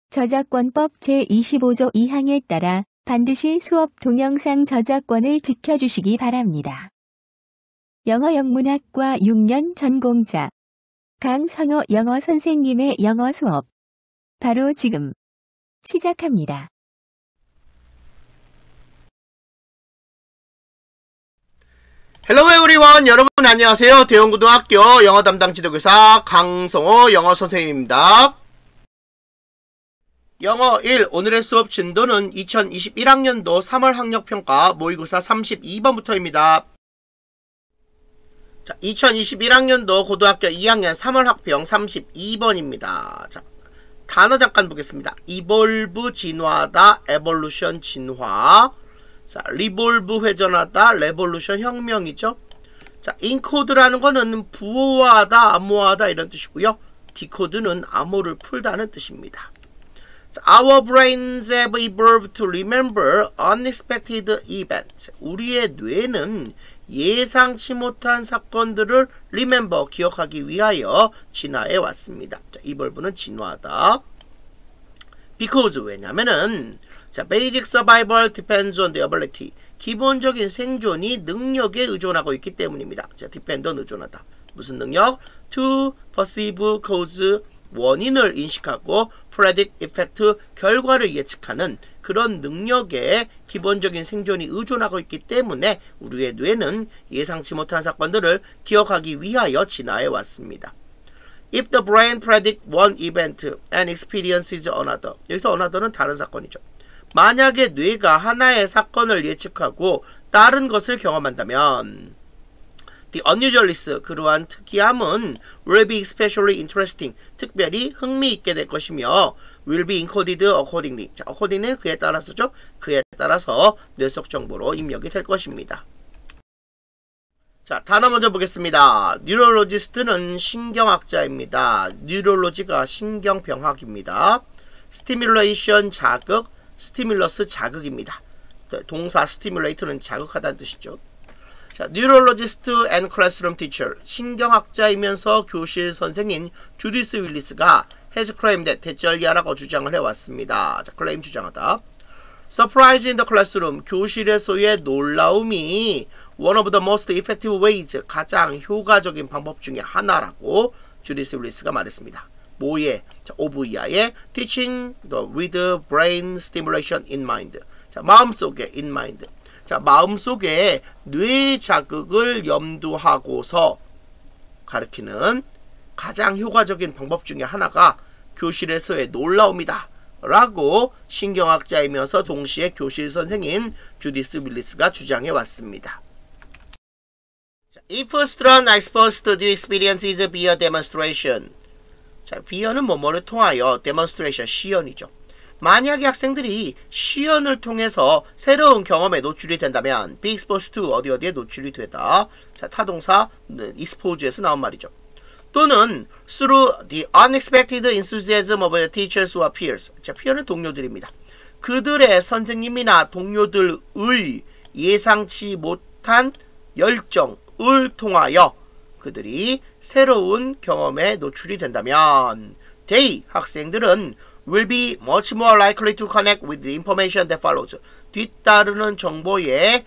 저작권법 제25조 2항에 따라 반드시 수업 동영상 저작권을 지켜주시기 바랍니다. 영어 영문학과 6년 전공자 강선호 영어 선생님의 영어 수업 바로 지금 시작합니다. Hello everyone! 여러분 안녕하세요. 대원고등학교 영어 담당 지도교사 강성호 영어 선생님입니다. 영어 1 오늘의 수업 진도는 2021학년도 3월 학력평가 모의고사 32번부터입니다. 자, 2021학년도 고등학교 2학년 3월 학평 32번입니다. 자, 단어 잠깐 보겠습니다. evolve 진화하다, evolution 진화. 자, 리볼브 회전하다, 레볼루션 혁명이죠. 자, 인코드라는 거는 부호화하다, 암호화하다 이런 뜻이고요. 디코드는 암호를 풀다는 뜻입니다. 자, Our brains have evolved to remember unexpected events. 우리의 뇌는 예상치 못한 사건들을 remember, 기억하기 위하여 진화해 왔습니다. 자, evolve는 진화하다. Because, 왜냐면은 자, basic survival depends on the ability. 기본적인 생존이 능력에 의존하고 있기 때문입니다. 자, depend on 의존하다. 무슨 능력? To perceive cause, 원인을 인식하고 predict effect, 결과를 예측하는 그런 능력에 기본적인 생존이 의존하고 있기 때문에 우리의 뇌는 예상치 못한 사건들을 기억하기 위하여 진화해 왔습니다. If the brain predicts one event and experiences another. 여기서 another는 다른 사건이죠. 만약에 뇌가 하나의 사건을 예측하고 다른 것을 경험한다면 The unusualness, 그러한 특이함은 will be especially interesting, 특별히 흥미있게 될 것이며 will be encoded accordingly. 자, accordingly는 그에 따라서죠. 그에 따라서 뇌 속 정보로 입력이 될 것입니다. 자, 단어 먼저 보겠습니다. 뉴럴로지스트는 신경학자입니다. 뉴럴로지가 신경병학입니다. 스티뮬레이션 자극, 스티뮬러스 자극입니다. 동사 스티뮬레이트는 자극하다는 뜻이죠. 자, 뉴럴로지스트 앤 클래스룸 티처, 신경학자이면서 교실 선생인 주디스 윌리스가 has claimed that, 대절리하라고 주장을 해왔습니다. 자, 클레임 주장하다. Surprise in the classroom, 교실에서의 놀라움이 one of the most effective ways, 가장 효과적인 방법 중에 하나라고 주디스 윌리스가 말했습니다. 뭐에? 자, OVI의 teaching the with brain stimulation in mind. 자, 마음속에 in mind. 자, 마음속에 뇌 자극을 염두하고서 가르치는 가장 효과적인 방법 중에 하나가 교실에서의 놀라움이다 라고 신경학자이면서 동시에 교실 선생인 주디스 윌리스가 주장해 왔습니다. 자, if a student exposed to the experience is via demonstration. 자, 비어는 뭐뭐를 통하여 demonstration, 시연이죠. 만약에 학생들이 시연을 통해서 새로운 경험에 노출이 된다면 be exposed to, 어디에 노출이 되다. 자, 타동사 expose에서 나온 말이죠. 또는 through the unexpected enthusiasm of the teachers or peers. 자, peer는 동료들입니다. 그들의 선생님이나 동료들의 예상치 못한 열정을 통하여 그들이 새로운 경험에 노출이 된다면 they, 학생들은 will be much more likely to connect with the information that follows. 뒤따르는 정보에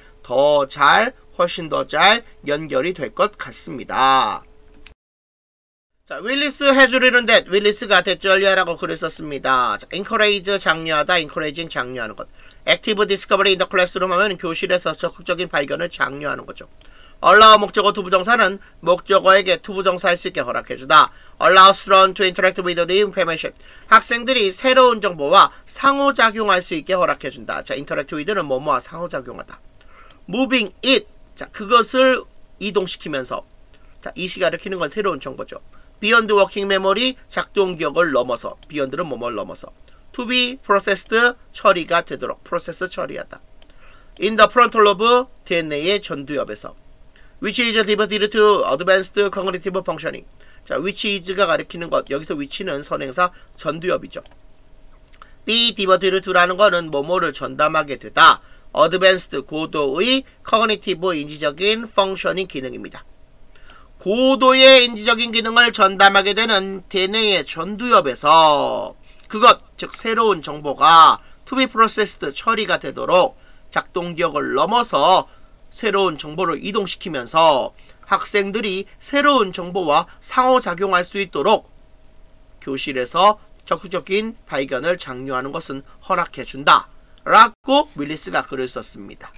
훨씬 더 잘 연결이 될 것 같습니다. 자, 윌리스 has written that, 윌리스가 대절리하라고 글을 썼습니다. 자, encourage, 장려하다, encouraging, 장려하는 것. active discovery in the classroom 하면 교실에서 적극적인 발견을 장려하는 거죠. allow 목적어 투부정사는 목적어에게 투부정사 할 수 있게 허락해주다. allow students to interact with the information. 학생들이 새로운 정보와 상호작용할 수 있게 허락해준다. 자, interact with는 뭐뭐와 상호작용하다. moving it. 자, 그것을 이동시키면서. 자, 이시 가리키는 건 새로운 정보죠. beyond working memory, 작동 기억을 넘어서. beyond는 뭐뭐를 넘어서. to be processed, 처리가 되도록. process, 처리하다. in the frontal lobe, 대뇌의 전두엽에서. which is devoted to advanced cognitive functioning. 자, which is가 가리키는 것, 여기서 which는 선행사 전두엽이죠. be devoted to라는 거는 뭐뭐를 전담하게 되다. advanced, 고도의 cognitive, 인지적인 functioning 기능입니다. 고도의 인지적인 기능을 전담하게 되는 대뇌의 전두엽에서 그것, 즉 새로운 정보가 to be processed 처리가 되도록 작동 기억을 넘어서 새로운 정보를 이동시키면서 학생들이 새로운 정보와 상호작용할 수 있도록 교실에서 적극적인 발견을 장려하는 것은 허락해준다 라고 윌리스가 글을 썼습니다.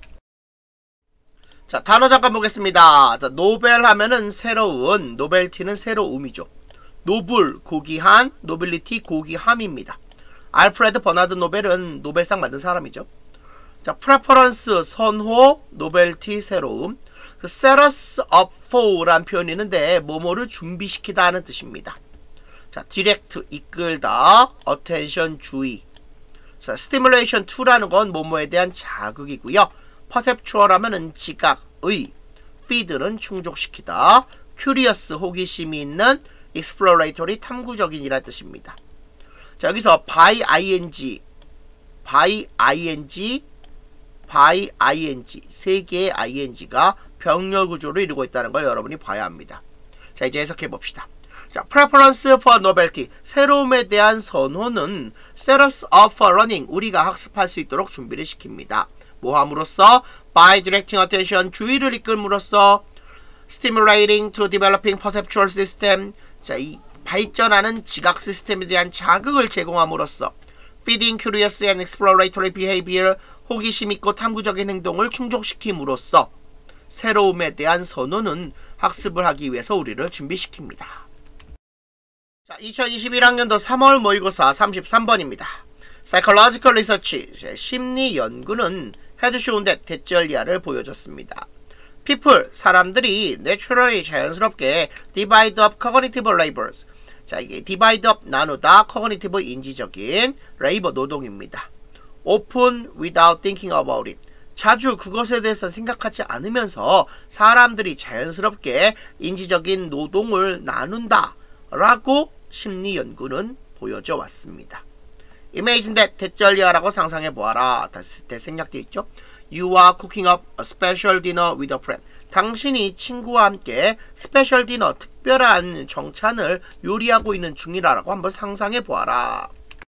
자, 단어 잠깐 보겠습니다. 자, 노벨 하면은 새로운, 노벨티는 새로움이죠. 노블, 고귀한, 노빌리티, 고귀함입니다. 알프레드 버나드 노벨은 노벨상 만든 사람이죠. 자, 프레퍼런스, 선호, 노벨티, 새로움. 그 set us up for라는 표현이 있는데 뭐뭐를 준비시키다 하는 뜻입니다. 자, direct, 이끌다, attention, 주의. 자, stimulation to라는 건 뭐뭐에 대한 자극이고요. perceptual 하면은 지각의, feed는 충족시키다, curious, 호기심이 있는, exploratory, 탐구적인이라는 뜻입니다. 자, 여기서 by ing 세 개의 ing가 병렬 구조를 이루고 있다는 걸 여러분이 봐야 합니다. 자, 이제 해석해 봅시다. 자, preference for novelty, 새로움에 대한 선호는 set us up for learning, 우리가 학습할 수 있도록 준비를 시킵니다. 뭐 함으로써? by directing attention, 주의를 이끌므로써, stimulating to developing perceptual system, 자, 이 발전하는 지각 시스템에 대한 자극을 제공함으로써, feeding curious and exploratory behavior, 호기심 있고 탐구적인 행동을 충족시킴으로써 새로움에 대한 선호는 학습을 하기 위해서 우리를 준비시킵니다. 자, 2021학년도 3월 모의고사 33번입니다. Psychological Research, 심리 연구는 had shown that 대절리아를 보여줬습니다. People, 사람들이 naturally, 자연스럽게 divide up cognitive labors. 자, 이게 divide up, 나누다, cognitive, 인지적인, labor, 노동입니다. Often without thinking about it. 자주 그것에 대해서 생각하지 않으면서 사람들이 자연스럽게 인지적인 노동을 나눈다 라고 심리 연구는 보여져 왔습니다. Imagine that, 대절리아라고 상상해보아라. 대생략되어 있죠. You are cooking up a special dinner with a friend. 당신이 친구와 함께 스페셜 디너, 특별한 정찬을 요리하고 있는 중이라고 한번 상상해보아라.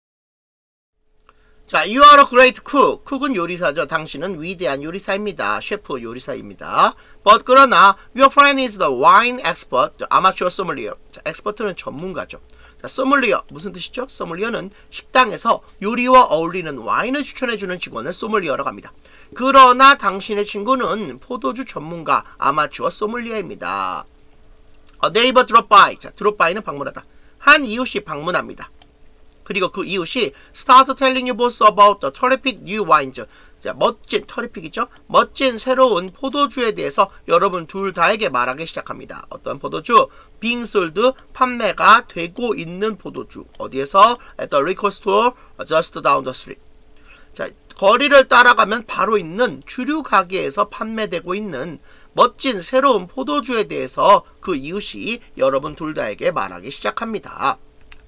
자, you are a great cook. cook은 요리사죠. 당신은 위대한 요리사입니다. 셰프 요리사입니다. But 그러나 your friend is the wine expert, the amateur sommelier. 자, 엑스퍼트는 전문가죠. 자, sommelier 무슨 뜻이죠? sommelier는 식당에서 요리와 어울리는 와인을 추천해주는 직원을 sommelier라고 합니다. 그러나 당신의 친구는 포도주 전문가, 아마추어 소믈리에입니다. A neighbor drop by. 자, drop by는 방문하다. 한 이웃이 방문합니다. 그리고 그 이웃이 start telling you both about the terrific new wines. 자, 멋진, terrific이죠? 멋진 새로운 포도주에 대해서 여러분 둘 다에게 말하기 시작합니다. 어떤 포도주? being sold, 판매가 되고 있는 포도주. 어디에서? at the liquor store just down the street. 자, 거리를 따라가면 바로 있는 주류 가게에서 판매되고 있는 멋진 새로운 포도주에 대해서 그 이웃이 여러분 둘 다에게 말하기 시작합니다.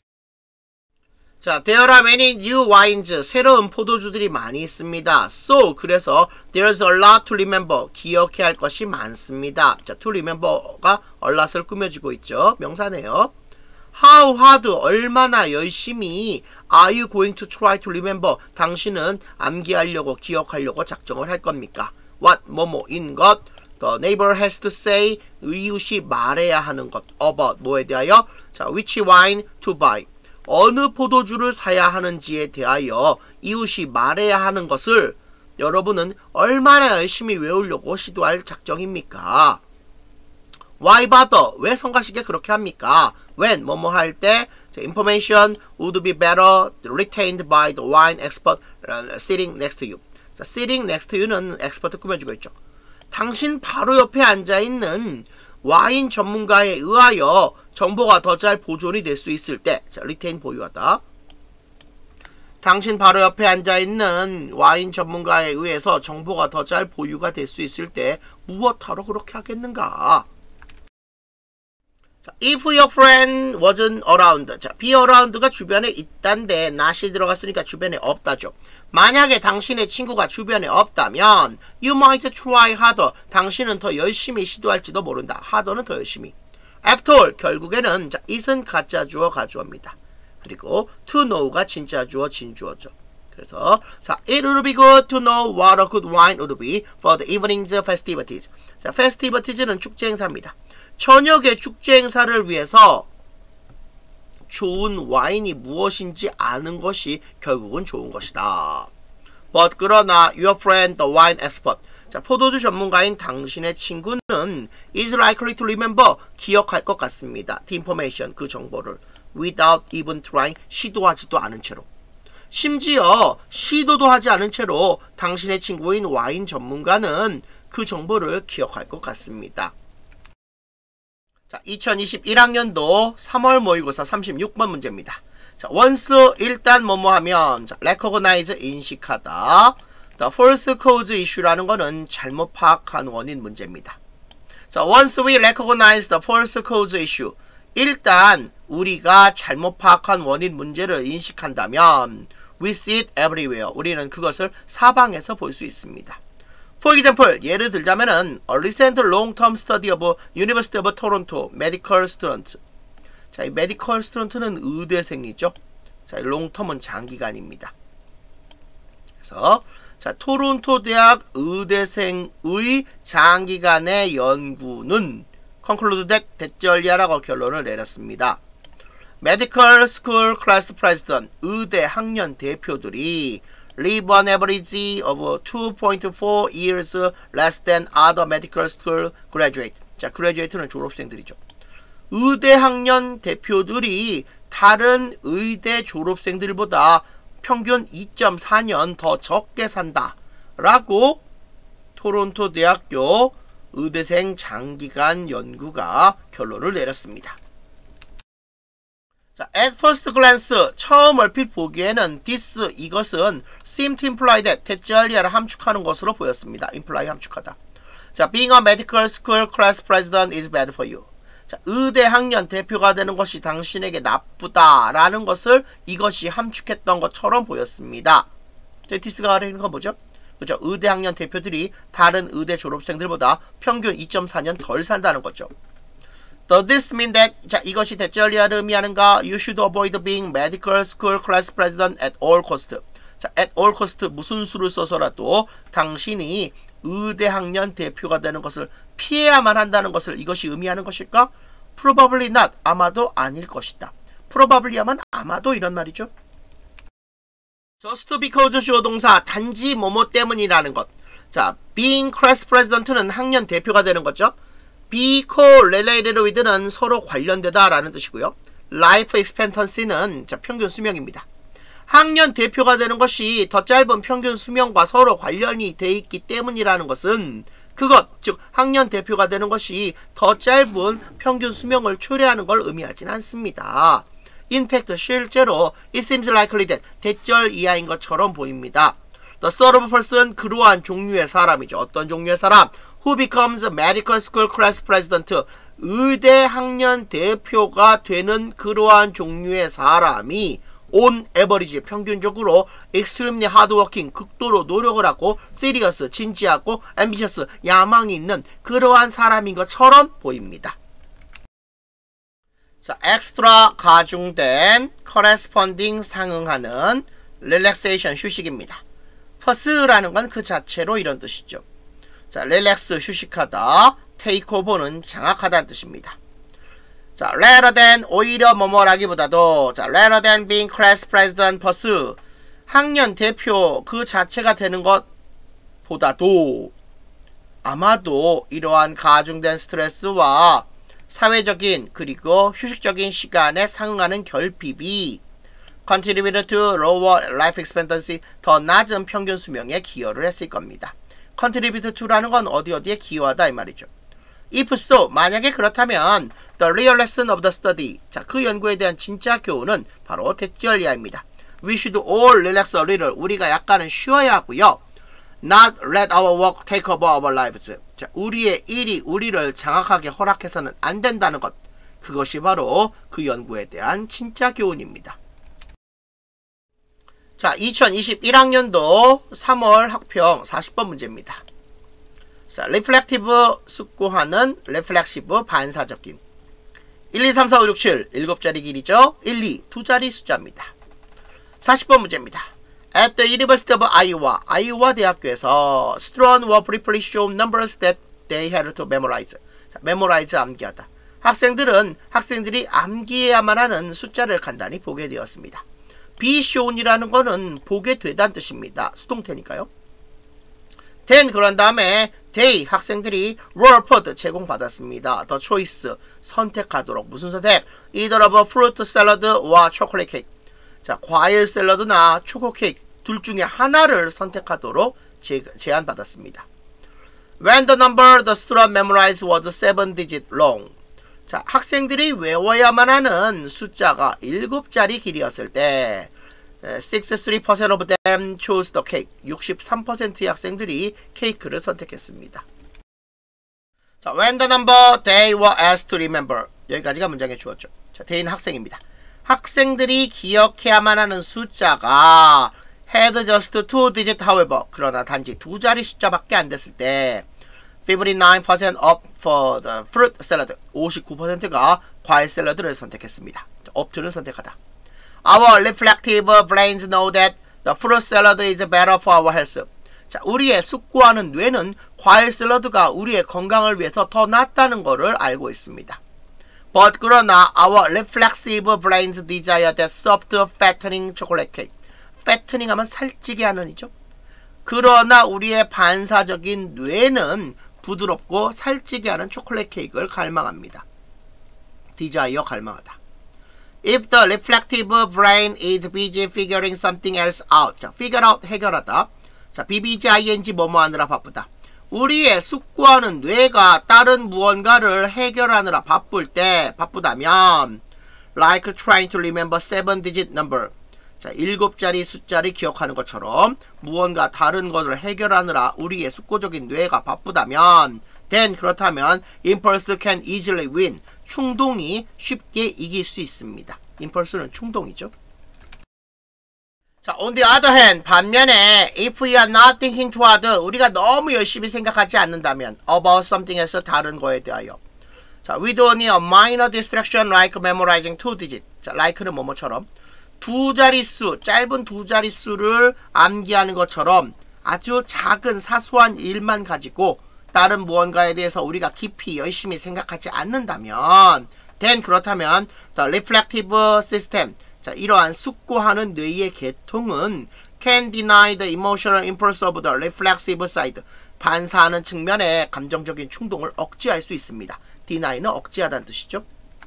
자, there are many new wines. 새로운 포도주들이 많이 있습니다. So, 그래서 there's a lot to remember. 기억해야 할 것이 많습니다. 자, to remember가 a lot을 꾸며주고 있죠. 명사네요. How hard, 얼마나 열심히 are you going to try to remember? 당신은 암기하려고, 기억하려고 작정을 할 겁니까? What, 뭐뭐인 것. The neighbor has to say, 이웃이 말해야 하는 것. About, 뭐에 대하여? 자, which wine to buy. 어느 포도주를 사야 하는지에 대하여 이웃이 말해야 하는 것을 여러분은 얼마나 열심히 외우려고 시도할 작정입니까? Why bother? 왜 성가시게 그렇게 합니까? When, 뭐뭐 할 때, information would be better retained by the wine expert sitting next to you. 자, sitting next to you는 엑스퍼트 꾸며주고 있죠. 당신 바로 옆에 앉아있는 와인 전문가에 의하여 정보가 더 잘 보존이 될 수 있을 때, 자, retain 보유하다. 당신 바로 옆에 앉아있는 와인 전문가에 의해서 정보가 더 잘 보유가 될 수 있을 때 무엇하러 그렇게 하겠는가? 자, if your friend wasn't around. 자, be around가 주변에 있단데 not이 들어갔으니까 주변에 없다죠. 만약에 당신의 친구가 주변에 없다면 you might try harder. 당신은 더 열심히 시도할지도 모른다. harder는 더 열심히. After all, 결국에는 자, it은 가짜 주어 가주어입니다. 그리고 to know가 진짜 주어, 진주어죠. 그래서 자, it would be good to know what a good wine would be for the evening's festivities. 자, festivities는 축제 행사입니다. 저녁의 축제 행사를 위해서 좋은 와인이 무엇인지 아는 것이 결국은 좋은 것이다. But 그러나 your friend, the wine expert. 자, 포도주 전문가인 당신의 친구는 is likely to remember. 기억할 것 같습니다. The information, 그 정보를. Without even trying. 시도하지도 않은 채로. 심지어 시도도 하지 않은 채로 당신의 친구인 와인 전문가는 그 정보를 기억할 것 같습니다. 자, 2021학년도 3월 모의고사 36번 문제입니다. 자, once 일단 뭐뭐 하면 자, recognize 인식하다. The false cause issue라는 거는 잘못 파악한 원인 문제입니다. 자, once we recognize the false cause issue. 일단 우리가 잘못 파악한 원인 문제를 인식한다면 we see it everywhere. 우리는 그것을 사방에서 볼 수 있습니다. For example, 예를 들자면은 a recent long-term study of University of Toronto medical student. 자, 이 medical student는 의대생이죠. 자, long-term은 장기간입니다. 그래서 자, 토론토 대학 의대생의 장기간의 연구는 conclude that 대절리아라고 결론을 내렸습니다. Medical School Class President, 의대 학년 대표들이 live on average of 2.4 years less than other medical school graduate. 자, graduate는 졸업생들이죠. 의대 학년 대표들이 다른 의대 졸업생들보다 평균 2.4년 더 적게 산다. 라고 토론토 대학교 의대생 장기간 연구가 결론을 내렸습니다. 자, at first glance, 처음 얼핏 보기에는 this, 이것은 seem to imply that, 대절리아를 함축하는 것으로 보였습니다. imply, 함축하다. 자, being a medical school class president is bad for you. 자, 의대 학년 대표가 되는 것이 당신에게 나쁘다라는 것을 이것이 함축했던 것처럼 보였습니다. this가 가리는 건 뭐죠? 그죠? 의대 학년 대표들이 다른 의대 졸업생들보다 평균 2.4년 덜 산다는 거죠. Does this mean that, 자, 이것이 대절리아를 의미하는가? You should avoid being medical school class president at all cost. 자, at all cost 무슨 수를 써서라도 당신이 의대 학년 대표가 되는 것을 피해야만 한다는 것을 이것이 의미하는 것일까? Probably not. 아마도 아닐 것이다. Probably 하면 아마도 이런 말이죠. Just because 주어 동사 단지 뭐뭐 때문이라는 것. 자, being class president는 학년 대표가 되는 거죠. be co-related with는 서로 관련되다 라는 뜻이고요. life expectancy는 자, 평균 수명입니다. 학년 대표가 되는 것이 더 짧은 평균 수명과 서로 관련이 돼 있기 때문이라는 것은 그것, 즉 학년 대표가 되는 것이 더 짧은 평균 수명을 초래하는 걸 의미하진 않습니다. In fact, 실제로 it seems likely that 대절 이하인 것처럼 보입니다. The sort of person, 그러한 종류의 사람이죠. 어떤 종류의 사람? Who becomes a medical school class president, 의대 학년 대표가 되는 그러한 종류의 사람이 on average, 평균적으로 extremely hardworking, 극도로 노력을 하고 serious, 진지하고 ambitious, 야망이 있는 그러한 사람인 것처럼 보입니다. 자, extra, 가중된, corresponding, 상응하는, relaxation, 휴식입니다. pursue라는 건 그 자체로 이런 뜻이죠. 자, relax, 휴식하다, take over는 장악하다는 뜻입니다. 자, rather than, 오히려 뭐뭐라기보다도, 자, rather than being class president pursue, 학년 대표 그 자체가 되는 것보다도 아마도 이러한 가중된 스트레스와 사회적인 그리고 휴식적인 시간에 상응하는 결핍이 contribute to lower life expectancy, 더 낮은 평균 수명에 기여를 했을 겁니다. contribute to라는 건 어디에 기여하다 이 말이죠. If so, 만약에 그렇다면 the real lesson of the study, 자, 그 연구에 대한 진짜 교훈은 바로 대절리아입니다. We should all relax a little, 우리가 약간은 쉬어야 하고요. Not let our work take over our lives, 자, 우리의 일이 우리를 장악하게 허락해서는 안 된다는 것, 그것이 바로 그 연구에 대한 진짜 교훈입니다. 자, 2021학년도 3월 학평 40번 문제입니다. 자, reflective, 숙고하는, reflexive, 반사적인. 1, 2, 3, 4, 5, 6, 7 7자리 길이죠. 1, 2 2자리 숫자입니다. 40번 문제입니다. At the University of Iowa, 아이오와 대학교에서 students were briefly shown numbers that they had to memorize. 자, memorize 암기하다. 학생들이 암기해야만 하는 숫자를 간단히 보게 되었습니다. be shown이라는 거는 보게 되다는 뜻입니다. 수동태니까요. then 그런 다음에 they 학생들이 were put 제공받았습니다. the choice 선택하도록 무슨 선택? either of a fruit salad와 chocolate cake. 자, 과일 샐러드나 초코 케이크 둘 중에 하나를 선택하도록 제안받았습니다. When the number the student memorized was 7 digit long. 자, 학생들이 외워야만 하는 숫자가 7자리 길이었을 때 63% of them chose the cake. 63%의 학생들이 케이크를 선택했습니다. 자, when the number they were asked to remember. 여기까지가 문장의 주어죠. 자, they는 학생입니다. 학생들이 기억해야만 하는 숫자가 had just 2 digit however. 그러나 단지 2자리 숫자밖에 안 됐을 때 59% up for the fruit salad. 59%가 과일 샐러드를 선택했습니다. opt는 선택하다. Our reflective brains know that the fruit salad is better for our health. 자, 우리의 숙고하는 뇌는 과일 샐러드가 우리의 건강을 위해서 더 낫다는 것을 알고 있습니다. But 그러나 our reflexive brains desire that soft fattening chocolate cake. fattening 하면 살찌게 하는 이죠. 그러나 우리의 반사적인 뇌는 부드럽고 살찌게 하는 초콜릿 케이크를 갈망합니다. desire 갈망하다. If the reflective brain is busy figuring something else out. 자, figure out 해결하다. 자, bbging 뭐뭐 하느라 바쁘다. 우리의 숙고하는 뇌가 다른 무언가를 해결하느라 바쁘다면 like trying to remember 7-digit number. 자, 7자리 숫자를 기억하는 것처럼 무언가 다른 것을 해결하느라 우리의 숙고적인 뇌가 바쁘다면 then 그렇다면 impulse can easily win. 충동이 쉽게 이길 수 있습니다. impulse는 충동이죠. 자, on the other hand, 반면에 if we are not thinking too hard, 우리가 너무 열심히 생각하지 않는다면 about something else 다른 거에 대하여. 자, with only a minor distraction like memorizing 2 digit. 자, like는 뭐뭐처럼 두 자릿수, 짧은 두 자릿수를 암기하는 것처럼 아주 작은 사소한 일만 가지고 다른 무언가에 대해서 우리가 깊이 열심히 생각하지 않는다면 then 그렇다면 the reflective system. 자, 이러한 숙고하는 뇌의 계통은 can deny the emotional impulse of the reflexive side. 반사하는 측면의 감정적인 충동을 억제할 수 있습니다. deny는 억제하다는 뜻이죠.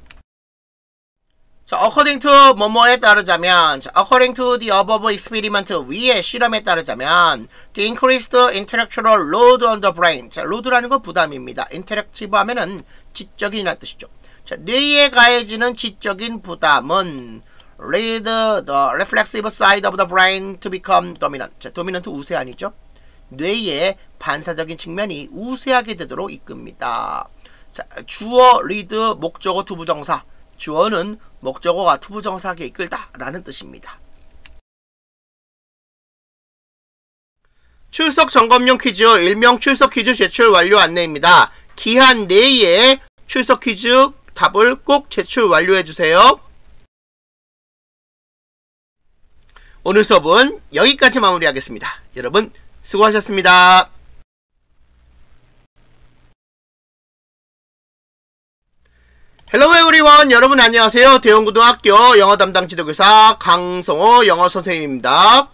자, according to 뭐뭐에 따르자면, 자, according to the above experiment, 위의 실험에 따르자면, the increased intellectual load on the brain. 자, load라는 건 부담입니다. interactive 하면은 지적인이라는 뜻이죠. 자, 뇌에 가해지는 지적인 부담은 lead the reflexive side of the brain to become dominant. 자, dominant 우세한이죠. 뇌의 반사적인 측면이 우세하게 되도록 이끕니다. 자, 주어, lead, 목적어, 투부정사. 주어는 목적어가 투부정사하게 이끌다 라는 뜻입니다. 출석 점검용 퀴즈, 일명 출석 퀴즈 제출 완료 안내입니다. 기한 내에 출석 퀴즈 답을 꼭 제출 완료해주세요. 오늘 수업은 여기까지 마무리하겠습니다. 여러분 수고하셨습니다. 헬로 에브리원, 여러분 안녕하세요. 대원고등학교 영어 담당 지도교사 강성호 영어 선생님입니다.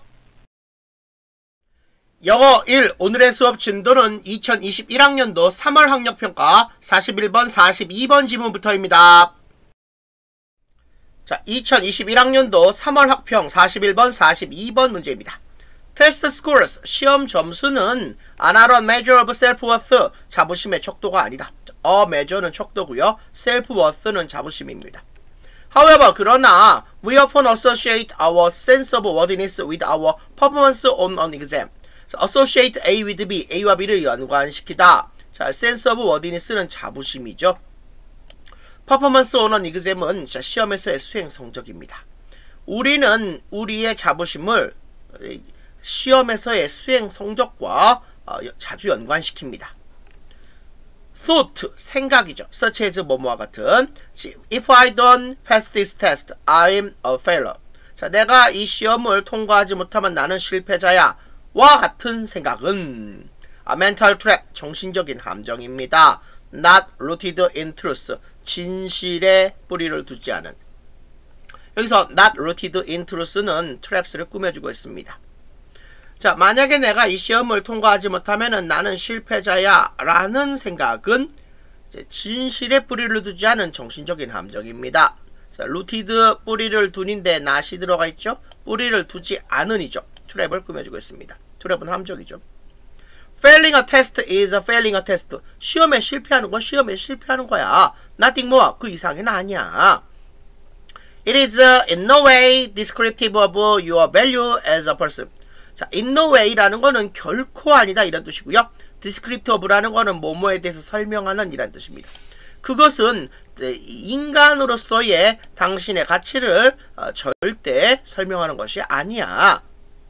영어 1 오늘의 수업 진도는 2021학년도 3월 학력평가 41번 42번 지문부터입니다. 자, 2021학년도 3월 학평 41번 42번 문제입니다. 테스트 스코어스 시험 점수는 another measure of self-worth 자부심의 척도가 아니다. a measure는 척도고요. self-worth는 자부심입니다. However, 그러나 we often associate our sense of worthiness with our performance on an exam. associate A with B, A와 B를 연관시키다. 자, sense of worthiness는 자부심이죠. performance on an exam은 시험에서의 수행 성적입니다. 우리는 우리의 자부심을 시험에서의 수행 성적과 자주 연관시킵니다. thought, 생각이죠. such as 뭐뭐와 같은. If I don't pass this test, I'm a failure. 자, 내가 이 시험을 통과하지 못하면 나는 실패자야. 와 같은 생각은 a mental trap, 정신적인 함정입니다. Not rooted in truth, 진실에 뿌리를 두지 않은. 여기서 not rooted in truth는 traps를 꾸며주고 있습니다. 자, 만약에 내가 이 시험을 통과하지 못하면 나는 실패자야 라는 생각은 이제 진실에 뿌리를 두지 않은 정신적인 함정입니다. 자, rooted, 뿌리를 둔인데 not이 들어가 있죠. 뿌리를 두지 않은이죠. 트랩을 꾸며주고 있습니다. 트랩은 함정이죠. Failing a test is failing a test. 시험에 실패하는 건 시험에 실패하는 거야. Nothing more. 그 이상은 아니야. It is in no way descriptive of your value as a person. 자, in no way라는 거는 결코 아니다 이런 뜻이고요. descriptive라는 거는 뭐뭐에 대해서 설명하는 이란 뜻입니다. 그것은 인간으로서의 당신의 가치를 절대 설명하는 것이 아니야.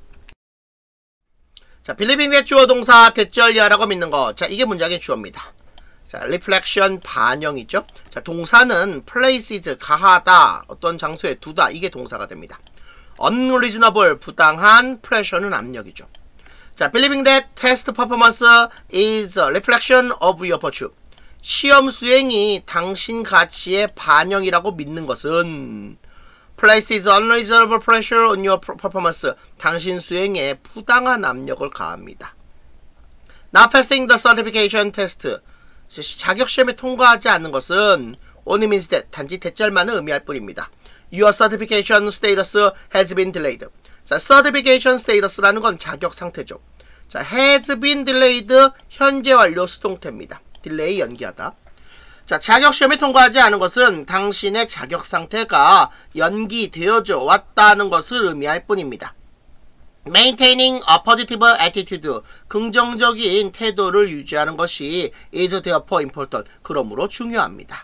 자, believing that 주어 동사 대절야라고 믿는 거. 자, 이게 문장의 주어입니다. 자, reflection 반영이죠. 자, 동사는 places 가하다, 어떤 장소에 두다, 이게 동사가 됩니다. unreasonable 부당한, pressure는 압력이죠. 자, believing that test performance is a reflection of your virtue. 시험 수행이 당신 가치의 반영이라고 믿는 것은 places unreasonable pressure on your performance. 당신 수행에 부당한 압력을 가합니다. Not passing the certification test. 자격시험에 통과하지 않는 것은 only means that, 단지 대절만을 의미할 뿐입니다. Your certification status has been delayed. 자, certification status라는 건 자격 상태죠. 자, has been delayed, 현재 완료 수동태입니다. delay, 연기하다. 자, 자격시험에 통과하지 않은 것은 당신의 자격 상태가 연기되어져 왔다는 것을 의미할 뿐입니다. Maintaining a positive attitude, 긍정적인 태도를 유지하는 것이 is therefore important, 그러므로 중요합니다.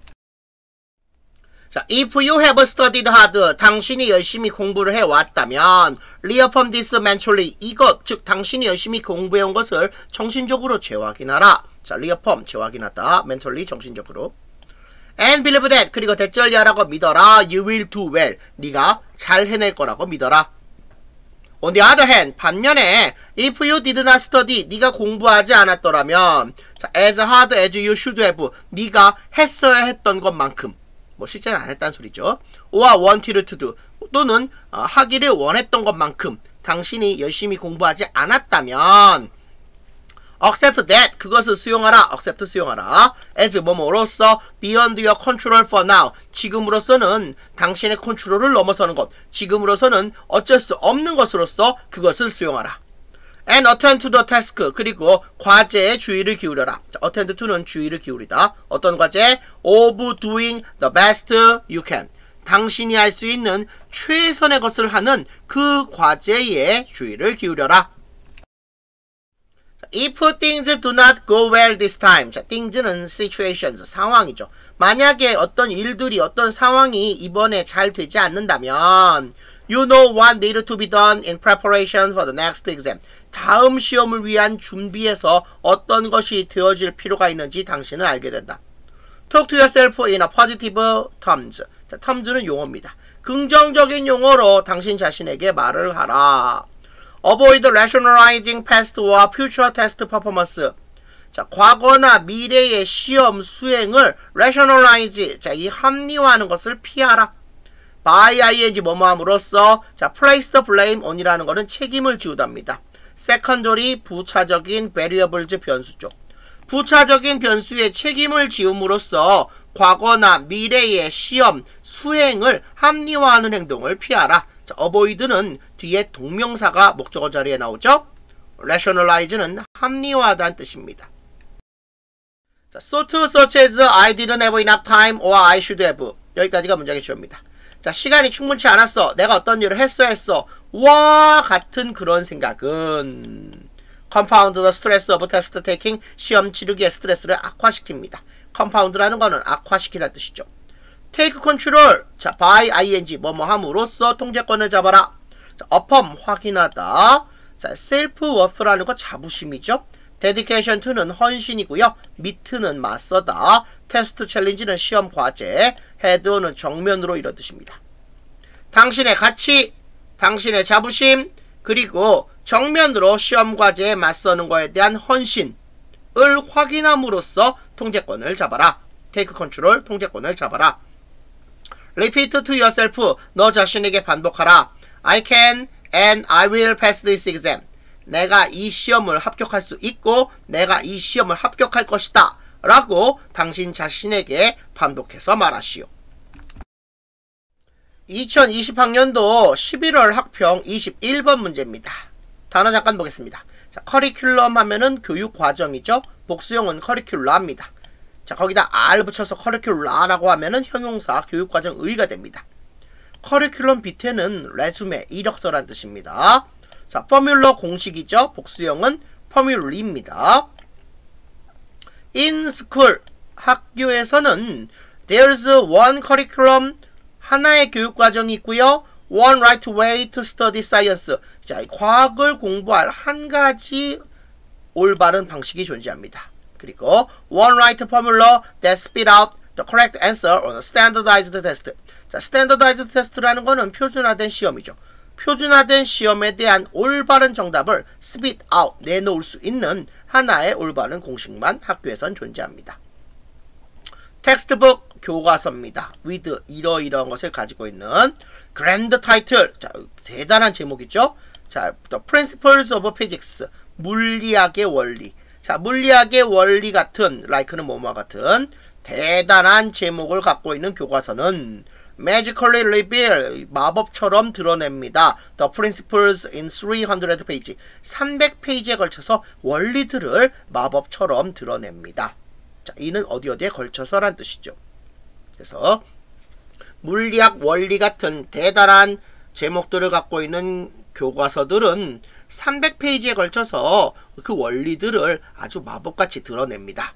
자, if you have studied hard, 당신이 열심히 공부를 해왔다면 reaffirm this mentally, 이것, 즉 당신이 열심히 공부해온 것을 정신적으로 재확인하라. 자, reaffirm, 재확인하다, mentally, 정신적으로. And believe that, 그리고 대절야라고 믿어라. You will do well, 네가 잘 해낼 거라고 믿어라. On the other hand, 반면에 if you did not study, 네가 공부하지 않았더라면 자, as hard as you should have, 네가 했어야 했던 것만큼, 뭐 실제는 안 했다는 소리죠. or wanted to do, 또는 하기를 원했던 것만큼 당신이 열심히 공부하지 않았다면 accept that, 그것을 수용하라. accept, 수용하라. as 뭐뭐로서 beyond your control for now, 지금으로서는 당신의 컨트롤을 넘어서는 것, 지금으로서는 어쩔 수 없는 것으로서 그것을 수용하라. and attend to the task, 그리고 과제에 주의를 기울여라. 자, attend to는 주의를 기울이다. 어떤 과제? of doing the best you can, 당신이 할 수 있는 최선의 것을 하는 그 과제에 주의를 기울여라. If things do not go well this time. 자, things는 situations, 상황이죠. 만약에 어떤 일들이, 어떤 상황이 이번에 잘 되지 않는다면 you know what needs to be done in preparation for the next exam. 다음 시험을 위한 준비에서 어떤 것이 되어질 필요가 있는지 당신은 알게 된다. Talk to yourself in a positive terms. 자, terms는 용어입니다. 긍정적인 용어로 당신 자신에게 말을 하라. Avoid rationalizing past or future test performance. 자, 과거나 미래의 시험 수행을 rationalize, 자, 이 합리화하는 것을 피하라. by ing 뭐뭐함으로써 자, place the blame on이라는 것은 책임을 지우답니다. secondary, 부차적인 variables, 변수죠. 부차적인 변수에 책임을 지음으로써 과거나 미래의 시험 수행을 합리화하는 행동을 피하라. 자, avoid는 뒤에 동명사가 목적어 자리에 나오죠. rationalize는 합리화하다는 뜻입니다. 자, so to such as I didn't have enough time or I should have. 여기까지가 문장의 주어입니다. 자, 시간이 충분치 않았어. 내가 어떤 일을 했어야 했어. 와 같은 그런 생각은 compound the stress of test taking, 시험 치르기의 스트레스를 악화시킵니다. compound라는 거는 악화시키다는 뜻이죠. take control, 자, by ing 뭐뭐함으로써 통제권을 잡아라. 자, affirm, 확인하다. 자, self worth라는 거 자부심이죠. dedication to는 헌신이고요. meet는 맞서다, 테스트 챌린지는 시험 과제, head on은 정면으로 이런 뜻입니다. 당신의 가치, 당신의 자부심, 그리고 정면으로 시험 과제에 맞서는 것에 대한 헌신을 확인함으로써 통제권을 잡아라. take control, 통제권을 잡아라. repeat to yourself, 너 자신에게 반복하라. I can and I will pass this exam. 내가 이 시험을 합격할 수 있고 내가 이 시험을 합격할 것이다 라고 당신 자신에게 반복해서 말하시오. 2020학년도 11월 학평 21번 문제입니다. 단어 잠깐 보겠습니다. 자, 커리큘럼 하면은 교육 과정이죠. 복수형은 커리큘라입니다. 자, 거기다 R 붙여서 커리큘라라고 하면은 형용사 교육 과정 의가 됩니다. 커리큘럼 밑에는 레주메 이력서란 뜻입니다. 자, 포뮬러 공식이죠. 복수형은 포뮬리입니다. In school, 학교에서는 there's one curriculum, 하나의 교육 과정이 있고요. One right way to study science. 자, 과학을 공부할 한 가지 올바른 방식이 존재합니다. 그리고 one right formula that spit out the correct answer on a standardized test. 자, standardized test라는 거는 표준화된 시험이죠. 표준화된 시험에 대한 올바른 정답을 spit out, 내놓을 수 있는 하나의 올바른 공식만 학교에선 존재합니다. 텍스트북, 교과서입니다. with 이러이러한 것을 가지고 있는 grand title, 자, 대단한 제목이죠. 자, the principles of physics, 물리학의 원리. 자, 물리학의 원리 같은, like는 뭐뭐와 같은 대단한 제목을 갖고 있는 교과서는 magically reveal, 마법처럼 드러냅니다. The principles in 300 page, 300페이지에 걸쳐서 원리들을 마법처럼 드러냅니다. 자, 이는 어디에 걸쳐서란 뜻이죠. 그래서 물리학 원리 같은 대단한 제목들을 갖고 있는 교과서들은 300페이지에 걸쳐서 그 원리들을 아주 마법같이 드러냅니다.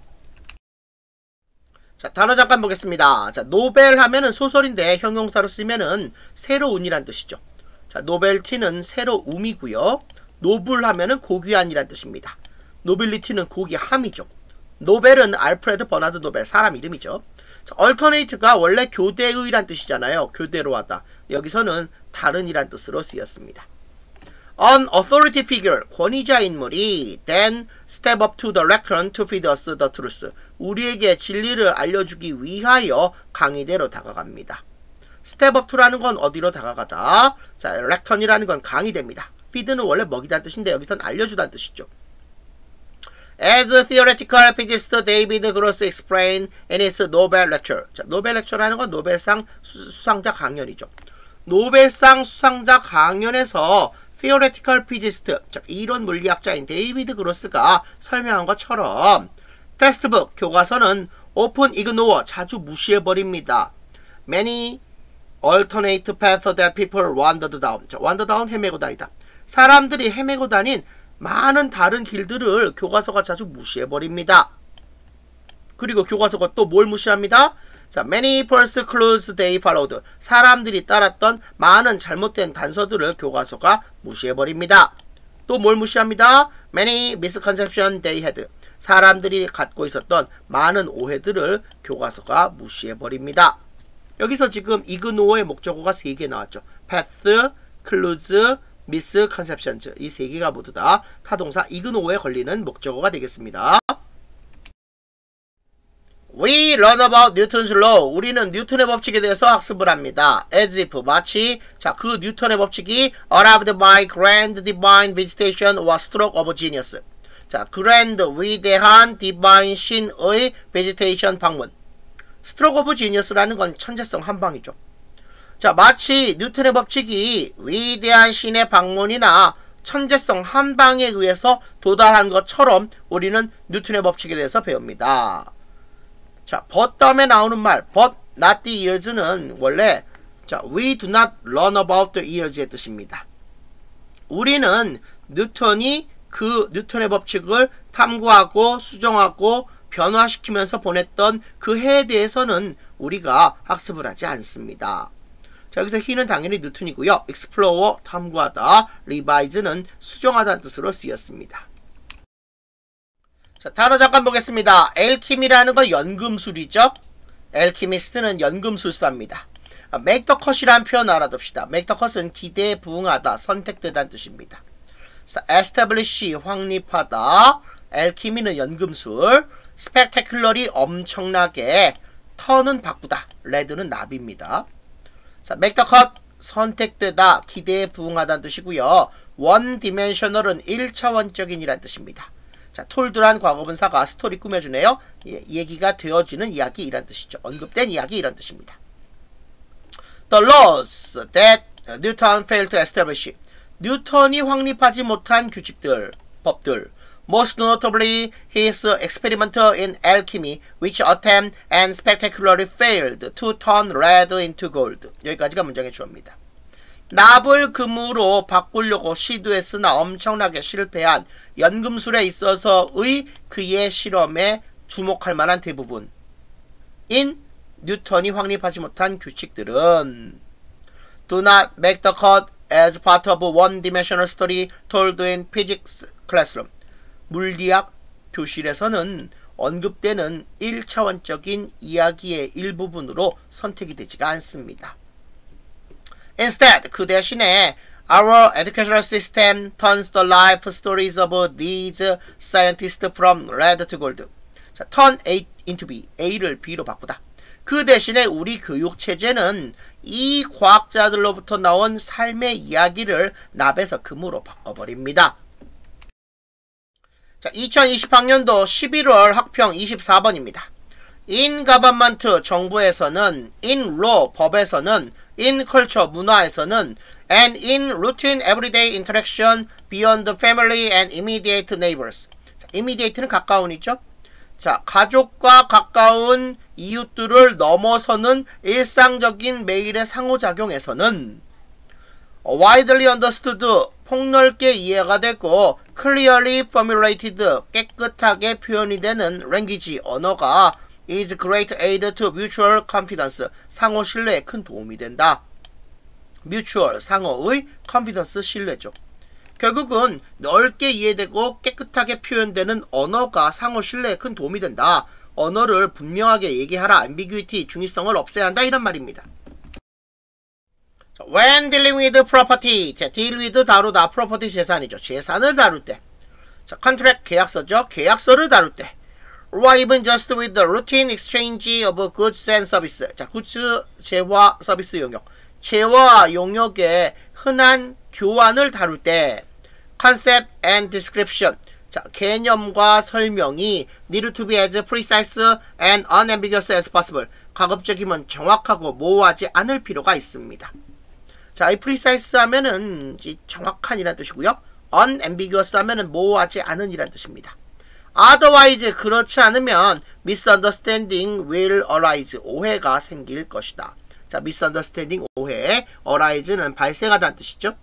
자, 단어 잠깐 보겠습니다. 자, 노벨 하면은 소설인데 형용사로 쓰면은 새로운이란 뜻이죠. 자, 노벨티는 새로움이고요. 노블 하면은 고귀한이란 뜻입니다. 노빌리티는 고귀함이죠. 노벨은 알프레드 버나드 노벨, 사람 이름이죠. 자, alternate가 원래 교대의란 뜻이잖아요. 교대로 하다. 여기서는 다른이란 뜻으로 쓰였습니다. An authority figure, 권위자 인물이 then step up to the lectern to feed us the truth. 우리에게 진리를 알려주기 위하여 강의대로 다가갑니다. step up to라는 건 어디로 다가가다. 자, lecturn이라는 건 강의대입니다. feed는 원래 먹이다는 뜻인데 여기선 알려주다는 뜻이죠. As theoretical physicist David Gross explained in his Nobel lecture. 자, 노벨 lecture라는 건 노벨상 수상자 강연이죠. 노벨상 수상자 강연에서 theoretical physicist, 즉 이론 물리학자인 데이비드 그로스가 설명한 것처럼 텍스트북, 교과서는 often ignore, 자주 무시해버립니다. Many alternate paths that people wandered down. 자, wander down, 헤매고 다니다. 사람들이 헤매고 다닌 많은 다른 길들을 교과서가 자주 무시해버립니다. 그리고 교과서가 또 뭘 무시합니다? 자, many false clues they followed. 사람들이 따랐던 많은 잘못된 단서들을 교과서가 무시해버립니다. 또 뭘 무시합니다? Many misconceptions they had. 사람들이 갖고 있었던 많은 오해들을 교과서가 무시해버립니다. 여기서 지금 이그노어의 목적어가 3개 나왔죠. path, clues, misconceptions. 이 3개가 모두 다 타동사 이그노어에 걸리는 목적어가 되겠습니다. We learn about Newton's law. 우리는 뉴턴의 법칙에 대해서 학습을 합니다. As if, 마치, 자, 그 뉴턴의 법칙이 arrived by grand divine visitation or stroke of genius. 자, grand, 위대한 divine 신의 vegetation 방문. stroke of genius라는 건 천재성 한방이죠. 자, 마치 뉴턴의 법칙이 위대한 신의 방문이나 천재성 한방에 의해서 도달한 것처럼 우리는 뉴턴의 법칙에 대해서 배웁니다. 자, but 다음에 나오는 말 but not the ears는 원래 자, we do not learn about the ears의 뜻입니다. 우리는 뉴턴이 그 뉴턴의 법칙을 탐구하고 수정하고 변화시키면서 보냈던 그 해에 대해서는 우리가 학습을 하지 않습니다. 자, 여기서 he는 당연히 뉴턴이고요. explore, 탐구하다, revise는 수정하다는 뜻으로 쓰였습니다. 자, 단어 잠깐 보겠습니다. alchemy라는 건 연금술이죠. alchemist는 연금술사입니다. make the cut이라는 표현 알아둡시다. make the cut은 기대에 부응하다, 선택되다는 뜻입니다. 자, establish, 확립하다. alchemy는 연금술. spectacularly, 엄청나게. turn은 바꾸다. red는 나비입니다. 자, make the cut, 선택되다, 기대에 부응하다는 뜻이고요. one dimensional은 1차원적인 이란 뜻입니다. 자, told란 과거분사가 스토리 꾸며주네요. 예, 얘기가 되어지는 이야기 이란 뜻이죠. 언급된 이야기 이란 뜻입니다. The laws that Newton failed to establish. 뉴턴이 확립하지 못한 규칙들, 법들. Most notably his experiment in alchemy, which attempt and spectacularly failed to turn lead into gold. 여기까지가 문장의 주어입니다. 납을 금으로 바꾸려고 시도했으나 엄청나게 실패한 연금술에 있어서의 그의 실험에 주목할 만한 대부분인 뉴턴이 확립하지 못한 규칙들은 Do not make the cut as part of a one-dimensional story told in physics classroom. 물리학 교실에서는 언급되는 1차원적인 이야기의 일부분으로 선택이 되지가 않습니다. Instead, 그 대신에 Our educational system turns the life stories of these scientists from red to gold. 자, turn A into B, A를 B로 바꾸다. 그 대신에 우리 교육체제는 이 과학자들로부터 나온 삶의 이야기를 납에서 금으로 바꿔버립니다. 자, 2020학년도 11월 학평 24번입니다. In government, 정부에서는, in law, 법에서는, in culture, 문화에서는, and in routine everyday interaction beyond the family and immediate neighbors. 자, immediate는 가까운이죠. 자, 가족과 가까운 이웃들을 넘어서는 일상적인 매일의 상호작용에서는 widely understood, 폭넓게 이해가 되고 clearly formulated, 깨끗하게 표현이 되는 language, 언어가 is great aid to mutual confidence, 상호 신뢰에 큰 도움이 된다. mutual, 상호의 confidence, 신뢰죠. 결국은 넓게 이해되고 깨끗하게 표현되는 언어가 상호 신뢰에 큰 도움이 된다. 언어를 분명하게 얘기하라. ambiguity, 중의성을 없애야 한다. 이런 말입니다. When dealing with property, 자, deal with 다루다, property 재산이죠. 재산을 다룰 때. 자, contract 계약서죠. 계약서를 다룰 때. or even just with the routine exchange of goods and service. 자, 굿즈, 재화, 서비스 용역. 재화 용역의 흔한 교환을 다룰 때. concept and description. 자, 개념과 설명이 need to be as precise and unambiguous as possible. 가급적이면 정확하고 모호하지 않을 필요가 있습니다. 자, 이 precise 하면은 정확한이라는 뜻이고요. unambiguous 하면은 모호하지 않은 이란 뜻입니다. otherwise, 그렇지 않으면 misunderstanding will arise, 오해가 생길 것이다. 자, misunderstanding, 오해, arise는 발생하다는 뜻이죠.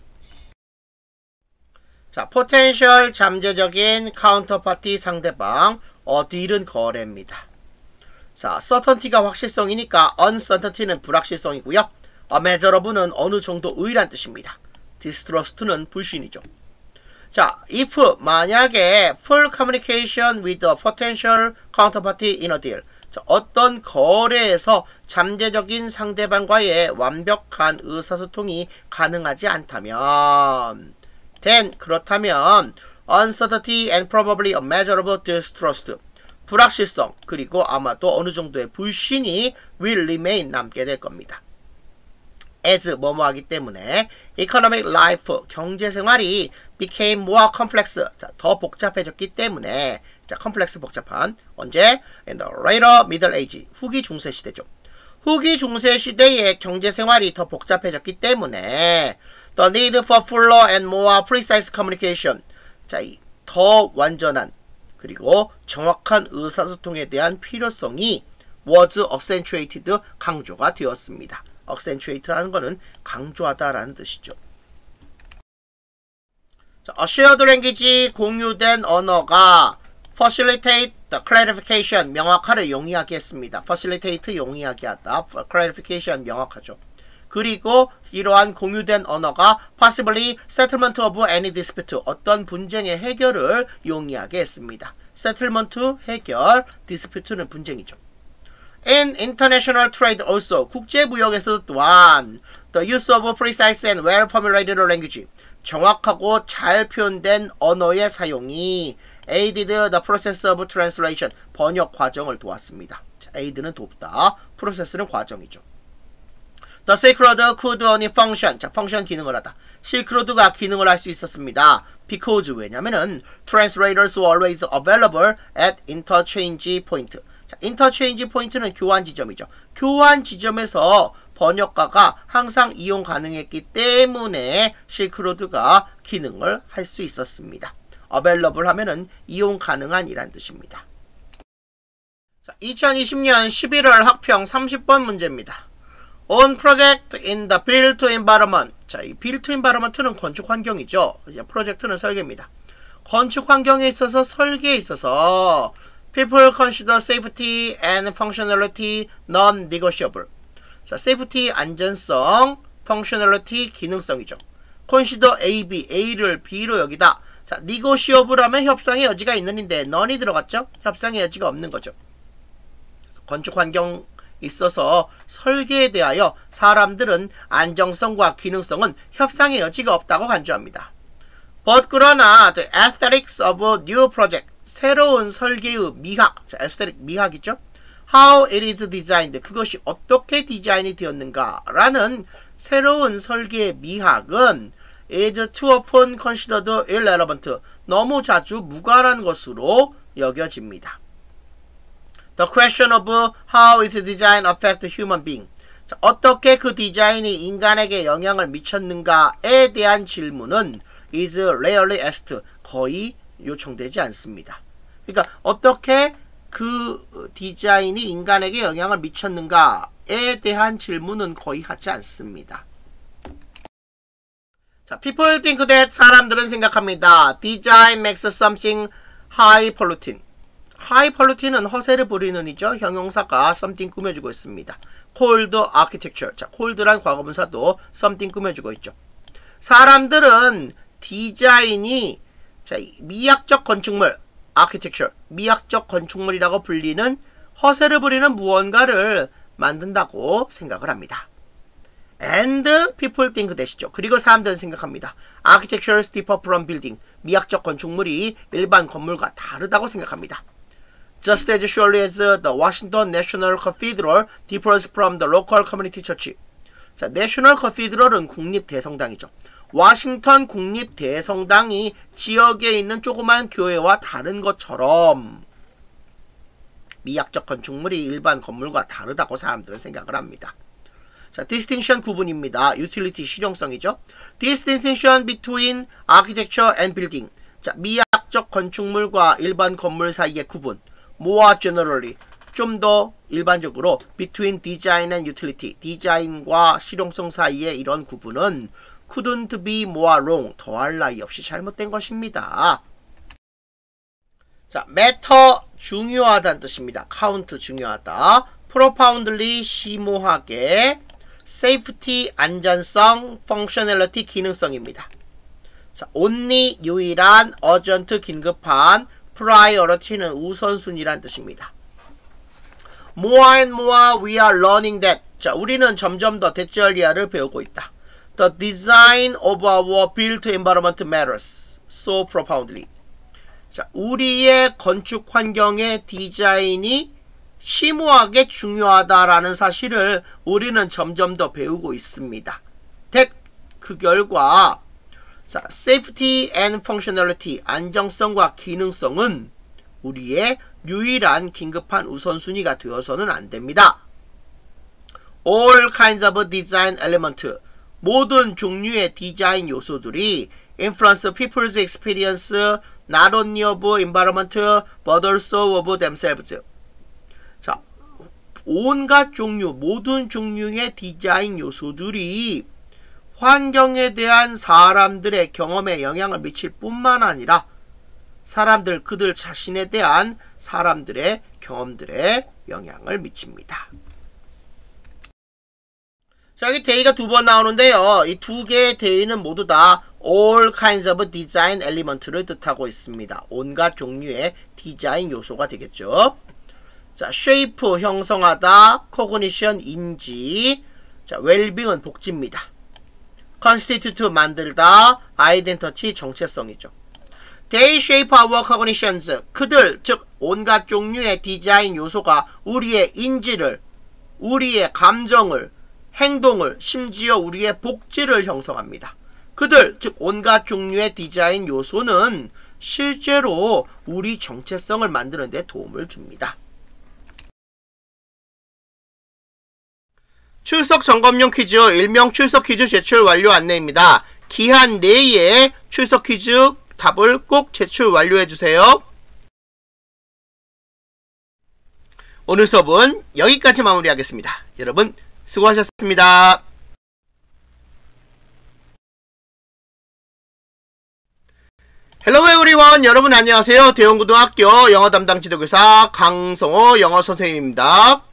자, potential, 잠재적인 counterparty, 상대방, deal은 거래입니다. 자, certainty가 확실성이니까 uncertainty는 불확실성이고요. measurable는 어느 정도 의란 뜻입니다. distrust는 불신이죠. 자, if 만약에 full communication with a potential counterparty in a deal. 자, 어떤 거래에서 잠재적인 상대방과의 완벽한 의사소통이 가능하지 않다면 then 그렇다면 uncertainty and probably a measurable distrust. 불확실성 그리고 아마도 어느 정도의 불신이 will remain 남게 될 겁니다. as 뭐뭐 하기 때문에 economic life 경제생활이 became more complex 자, 더 복잡해졌기 때문에 자, complex 복잡한 언제? in the later middle age 후기 중세 시대죠. 후기 중세 시대의 경제생활이 더 복잡해졌기 때문에 the need for fuller and more precise communication 자, 더 완전한 그리고 정확한 의사소통에 대한 필요성이 was accentuated 강조가 되었습니다. accentuate라는 것은 강조하다라는 뜻이죠. 자, a shared language 공유된 언어가 facilitate the clarification 명확하를 용이하게 했습니다. facilitate 용이하게 하다, clarification 명확하죠. 그리고 이러한 공유된 언어가 possibly settlement of any dispute 어떤 분쟁의 해결을 용이하게 했습니다. settlement 해결, dispute는 분쟁이죠. In international trade also 국제무역에서도 또한 the use of precise and well formulated language 정확하고 잘 표현된 언어의 사용이 aided the process of translation 번역 과정을 도왔습니다. 자, aid는 돕다, process는 과정이죠. The Silk Road could only function. 자, function 기능을 하다. 실크로드가 기능을 할 수 있었습니다. Because 왜냐면은 translators were always available at interchange point. 자, interchange point는 교환 지점이죠. 교환 지점에서 번역가가 항상 이용 가능했기 때문에 실크로드가 기능을 할 수 있었습니다. available 하면은 이용 가능한 이란 뜻입니다. 자, 2020년 11월 학평 30번 문제입니다. On project in the built environment. 자, 이 built environment는 건축 환경이죠. 이제 프로젝트는 설계입니다. 건축 환경에 있어서 설계에 있어서 people consider safety and functionality non-negotiable. 자, safety 안전성, functionality 기능성이죠. consider A, B, A를 B로 여기다. 자, negotiable 하면 협상의 여지가 있는데 non이 들어갔죠? 협상의 여지가 없는 거죠. 건축 환경 있어서 설계에 대하여 사람들은 안정성과 기능성은 협상의 여지가 없다고 간주합니다. But 그러나 the aesthetics of a new project 새로운 설계의 미학, 자, aesthetic 미학이죠. How it is designed 그것이 어떻게 디자인이 되었는가 라는 새로운 설계의 미학은 is too often considered irrelevant 너무 자주 무관한 것으로 여겨집니다. The question of how its design affect human being. 자, 어떻게 그 디자인이 인간에게 영향을 미쳤는가에 대한 질문은 is rarely asked. 거의 요청되지 않습니다. 그러니까 어떻게 그 디자인이 인간에게 영향을 미쳤는가에 대한 질문은 거의 하지 않습니다. 자, people think that 사람들은 생각합니다. Design makes something high polluting. 하이폴루틴은 허세를 부리는 이죠. 형용사가 something 꾸며주고 있습니다. cold architecture. 자, cold란 과거분사도 something 꾸며주고 있죠. 사람들은 디자인이 자, 미학적 건축물 architecture, 미학적 건축물이라고 불리는 허세를 부리는 무언가를 만든다고 생각을 합니다. And people think that이죠. 그리고 사람들은 생각합니다. Architecture is different from building. 미학적 건축물이 일반 건물과 다르다고 생각합니다. Just as surely as the Washington National Cathedral differs from the local community church. 자, National Cathedral은 국립대성당이죠. 워싱턴 국립대성당이 지역에 있는 조그만 교회와 다른 것처럼 미학적 건축물이 일반 건물과 다르다고 사람들은 생각을 합니다. 자, distinction 구분입니다. utility 실용성이죠. distinction between architecture and building. 자, 미학적 건축물과 일반 건물 사이의 구분. more generally, 좀 더 일반적으로 between design and utility, 디자인과 실용성 사이의 이런 구분은 couldn't be more wrong, 더할 나위 없이 잘못된 것입니다. 자, matter 중요하다는 뜻입니다. count 중요하다. profoundly 심오하게, safety 안전성, functionality 기능성입니다. 자, only 유일한, urgent 긴급한, priority는 우선순위란 뜻입니다. More and more we are learning that. 자, 우리는 점점 더 대절리아를 배우고 있다. The design of our built environment matters so profoundly. 자, 우리의 건축 환경의 디자인이 심오하게 중요하다라는 사실을 우리는 점점 더 배우고 있습니다. that 그 결과 자, safety and functionality, 안정성과 기능성은 우리의 유일한 긴급한 우선순위가 되어서는 안 됩니다. All kinds of design element, 모든 종류의 디자인 요소들이 influence people's experience not only of environment but also of themselves. 자, 온갖 종류, 모든 종류의 디자인 요소들이 환경에 대한 사람들의 경험에 영향을 미칠 뿐만 아니라 사람들, 그들 자신에 대한 사람들의 경험들에 영향을 미칩니다. 자, 여기 대의가 두 번 나오는데요. 이 두 개의 대의는 모두 다 all kinds of design element를 뜻하고 있습니다. 온갖 종류의 디자인 요소가 되겠죠. 자, shape 형성하다, cognition 인지, 자, well-being은 복지입니다. constitute 만들다, identity 정체성이죠. They shape our cognitions. 그들, 즉 온갖 종류의 디자인 요소가 우리의 인지를, 우리의 감정을, 행동을, 심지어 우리의 복지를 형성합니다. 그들, 즉 온갖 종류의 디자인 요소는 실제로 우리 정체성을 만드는 데 도움을 줍니다. 출석 점검용 퀴즈, 일명 출석 퀴즈 제출 완료 안내입니다. 기한 내에 출석 퀴즈 답을 꼭 제출 완료해주세요. 오늘 수업은 여기까지 마무리하겠습니다. 여러분 수고하셨습니다. Hello everyone. 여러분 안녕하세요. 대원고등학교 영어 담당 지도교사 강성호 영어 선생님입니다.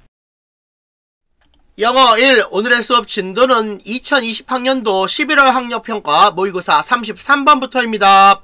영어 1 오늘의 수업 진도는 2020학년도 11월 학력평가 모의고사 33번부터입니다.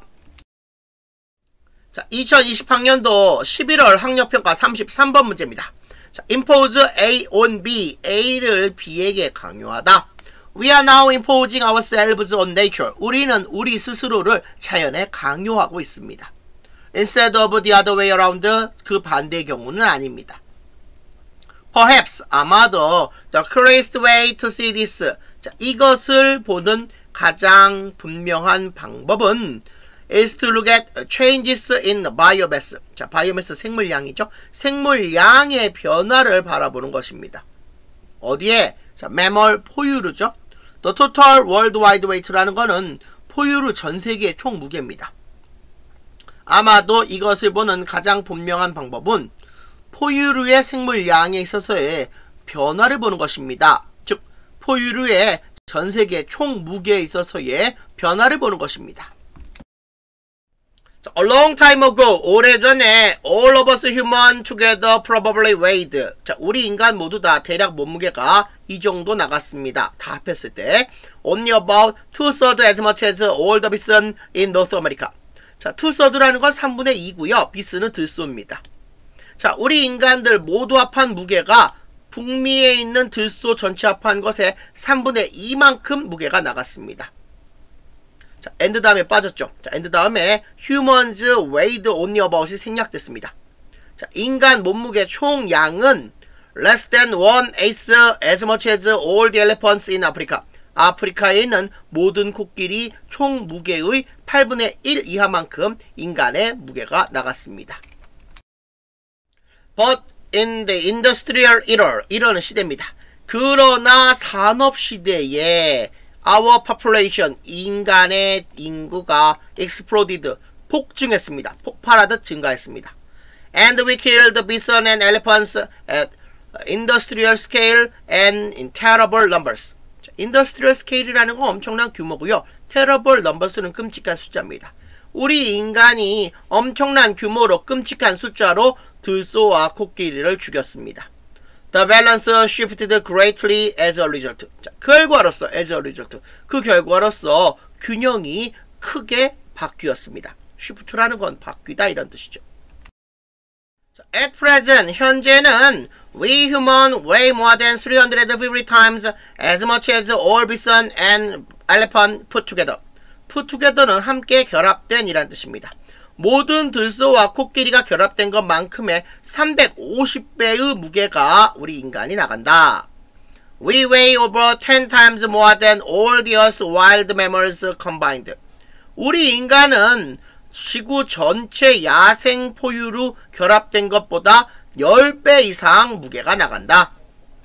자, 2020학년도 11월 학력평가 33번 문제입니다. 자, impose A on B, A를 B에게 강요하다. We are now imposing ourselves on nature. 우리는 우리 스스로를 자연에 강요하고 있습니다. Instead of the other way around, 그 반대의 경우는 아닙니다. Perhaps, 아마도 the clearest way to see this. 자, 이것을 보는 가장 분명한 방법은 is to look at changes in biomass. 자, biomass 생물량이죠. 생물량의 변화를 바라보는 것입니다. 어디에? 자, mammal 포유류죠. The total worldwide weight라는 거는 포유류 전 세계의 총 무게입니다. 아마도 이것을 보는 가장 분명한 방법은 포유류의 생물량에 있어서의 변화를 보는 것입니다. 즉, 포유류의 전 세계 총 무게에 있어서의 변화를 보는 것입니다. 자, a long time ago, 오래전에 all of us human together probably weighed. 자, 우리 인간 모두 다 대략 몸무게가 이 정도 나갔습니다. 다 합했을 때 only about 2/3 as much as all the bison in North America. 자, 2/3라는 건 3분의 2고요. 비스는 들소입니다. 자, 우리 인간들 모두 합한 무게가 북미에 있는 들소 전체 합한 것의 3분의 2만큼 무게가 나갔습니다. 자, and 다음에 빠졌죠. 자, and 다음에 humans weighed only about이 생략됐습니다. 자, 인간 몸무게 총량은 less than 1/8 as much as all the elephants in Africa. 아프리카에 있는 모든 코끼리 총 무게의 8분의 1 이하만큼 인간의 무게가 나갔습니다. But in the industrial era는 시대입니다. 그러나 산업 시대에 our population, 인간의 인구가 exploded, 폭증했습니다. 폭발하듯 증가했습니다. And we killed bison and elephants at industrial scale and in terrible numbers. 자, industrial scale이라는 건 엄청난 규모고요. terrible numbers는 끔찍한 숫자입니다. 우리 인간이 엄청난 규모로 끔찍한 숫자로 들소와 코끼리를 죽였습니다. The balance shifted greatly as a result. 자, 결과로서 as a result. 그 결과로서 균형이 크게 바뀌었습니다. shift라는 건 바뀌다 이런 뜻이죠. 자, at present 현재는 we human weigh more than 350 times as much as all bison and elephant put together. put together는 함께 결합된 이란 뜻입니다. 모든 들소와 코끼리가 결합된 것만큼의 350배의 무게가 우리 인간이 나간다. We weigh over 10 times more than all the earth's wild mammals combined. 우리 인간은 지구 전체 야생 포유류 결합된 것보다 10배 이상 무게가 나간다.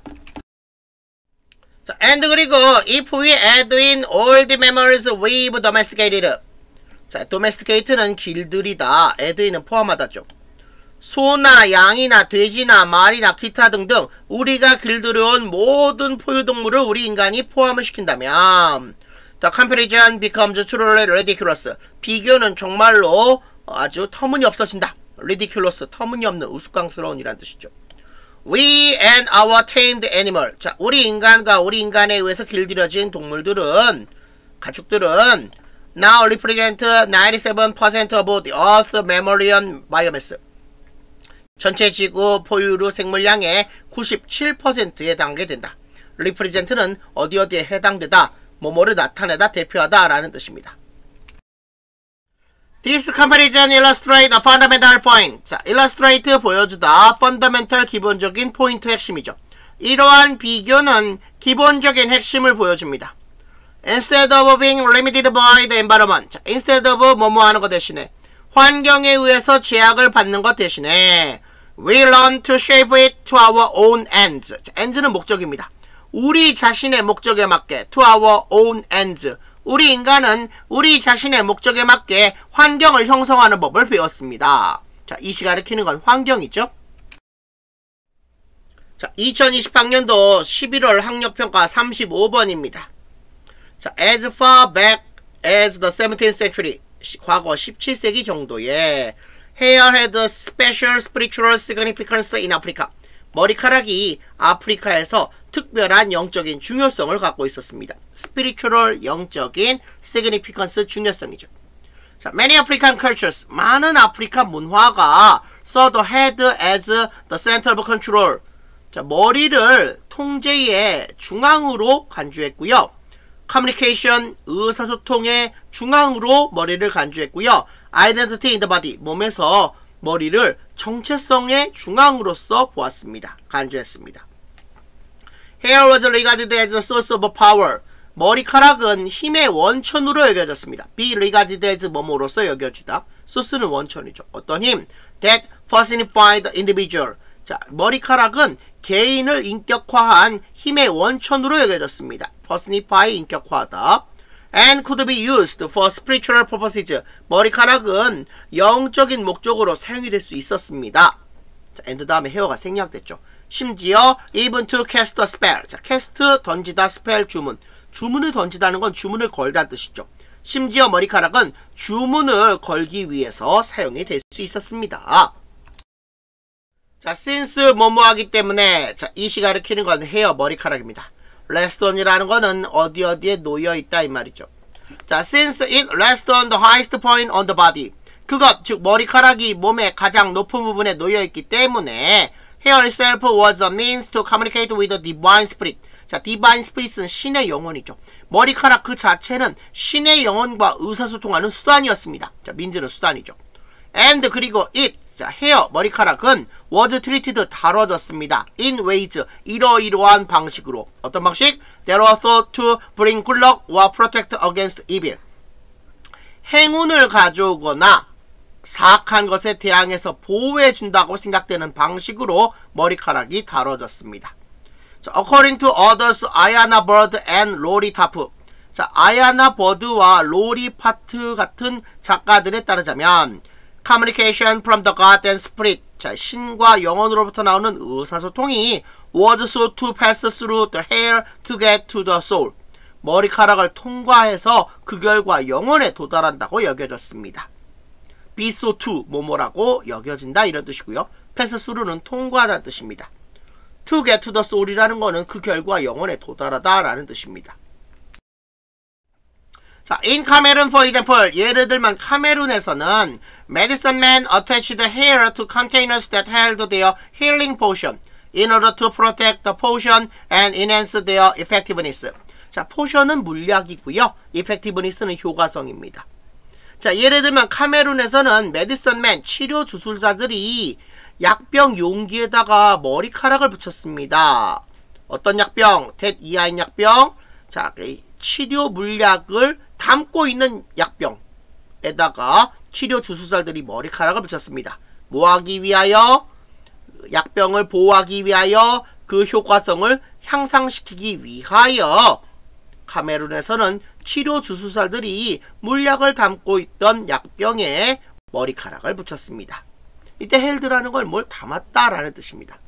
자, and 그리고 if we add in all the mammals we've domesticated. 자, domesticate는 길들이다, add in은 포함하다죠. 소나 양이나 돼지나 말이나 기타 등등 우리가 길들여온 모든 포유동물을 우리 인간이 포함을 시킨다면 the comparison becomes truly ridiculous. 비교는 정말로 아주 터무니없어진다. ridiculous, 터무니없는, 우스꽝스러운 이란 뜻이죠. We and our tamed animal. 자, 우리 인간과 우리 인간에 의해서 길들여진 동물들은 가축들은 now represent 97% of the Earth mammalian biomass. 전체 지구 포유류 생물량의 97%에 해당하게 된다. represent는 어디에 해당되다, 뭐뭐를 나타내다, 대표하다 라는 뜻입니다. This comparison illustrates a fundamental point. 자, illustrate 보여주다, fundamental 기본적인 포인트 핵심이죠. 이러한 비교는 기본적인 핵심을 보여줍니다. Instead of being limited by the environment. 자, instead of 뭐뭐 하는 것 대신에, 환경에 의해서 제약을 받는 것 대신에 we learn to shape it to our own ends. 자, ends는 목적입니다. 우리 자신의 목적에 맞게 to our own ends. 우리 인간은 우리 자신의 목적에 맞게 환경을 형성하는 법을 배웠습니다. 자, 이 시가 가리키는 건 환경이죠. 자, 2020학년도 11월 학력평가 35번입니다. 자, as far back as the 17th century, 과거 17세기 정도에 hair had a special spiritual significance in Africa. 머리카락이 아프리카에서 특별한 영적인 중요성을 갖고 있었습니다. spiritual, 영적인, significance, 중요성이죠. 자, many African cultures, 많은 아프리카 문화가 saw the head as the center of control. 자, 머리를 통제의 중앙으로 간주했고요. communication, 의사소통의 중앙으로 머리를 간주했고요. identity in the body, 몸에서 머리를 정체성의 중앙으로서 보았습니다. 간주했습니다. Hair was regarded as a source of power. 머리카락은 힘의 원천으로 여겨졌습니다. be regarded as 뭐뭐로서 여겨지다. 소스는 원천이죠. 어떤 힘? That personified the individual. 자, 머리카락은 개인을 인격화한 힘의 원천으로 여겨졌습니다. personify, 인격화하다. And could be used for spiritual purposes. 머리카락은 영적인 목적으로 사용이 될 수 있었습니다. 자, and 다음에 헤어가 생략됐죠. 심지어 even to cast a spell. 자, cast 던지다, spell 주문. 주문을 던지다는 건 주문을 걸다는 뜻이죠. 심지어 머리카락은 주문을 걸기 위해서 사용이 될 수 있었습니다. 자, since 뭐뭐하기 때문에, 자, 이 시가 가리키는 건 헤어, 머리카락입니다. rest on이라는 거는 어디에 놓여 있다 이 말이죠. 자, since it rests on the highest point on the body. 그것, 즉 머리카락이 몸의 가장 높은 부분에 놓여 있기 때문에 hair itself was a means to communicate with the divine spirit. 자, divine spirit은 신의 영혼이죠. 머리카락 그 자체는 신의 영혼과 의사소통하는 수단이었습니다. 자, 민즈는 수단이죠. and 그리고 it, 자, 헤어, 머리카락은 was treated, 다뤄졌습니다. in ways, 이러이러한 방식으로. 어떤 방식? That were thought to bring good luck or protect against evil. 행운을 가져오거나 사악한 것에 대항해서 보호해준다고 생각되는 방식으로 머리카락이 다뤄졌습니다. 자, according to others, 아야나 버드 and 로리 타프. 자, 아야나 버드와 로리 파트 같은 작가들에 따르자면 communication from the God and spirit. 자, 신과 영혼으로부터 나오는 의사소통이 was so to pass through the hair to get to the soul. 머리카락을 통과해서 그 결과 영혼에 도달한다고 여겨졌습니다. be so to 뭐뭐라고 여겨진다 이런 뜻이고요. pass through는 통과하다는 뜻입니다. to get to the soul이라는 거는 그 결과 영혼에 도달하다 라는 뜻입니다. 자, in Cameroon for example, 예를 들면 카메룬에서는 medicine men attached hair to containers that held their healing potion in order to protect the potion and enhance their effectiveness. 자, 포션은 물약이고요. effectiveness는 효과성입니다. 자, 예를 들면 카메룬에서는 medicine men, 치료 주술사들이 약병 용기에다가 머리카락을 붙였습니다. 어떤 약병? 텟이하인 약병. 자, 치료 물약을 담고 있는 약병에다가 치료 주술사들이 머리카락을 붙였습니다. 뭐하기 위하여? 약병을 보호하기 위하여, 그 효과성을 향상시키기 위하여 카메룬에서는 치료 주술사들이 물약을 담고 있던 약병에 머리카락을 붙였습니다. 이때 헬드라는 걸 뭘 담았다라는 뜻입니다.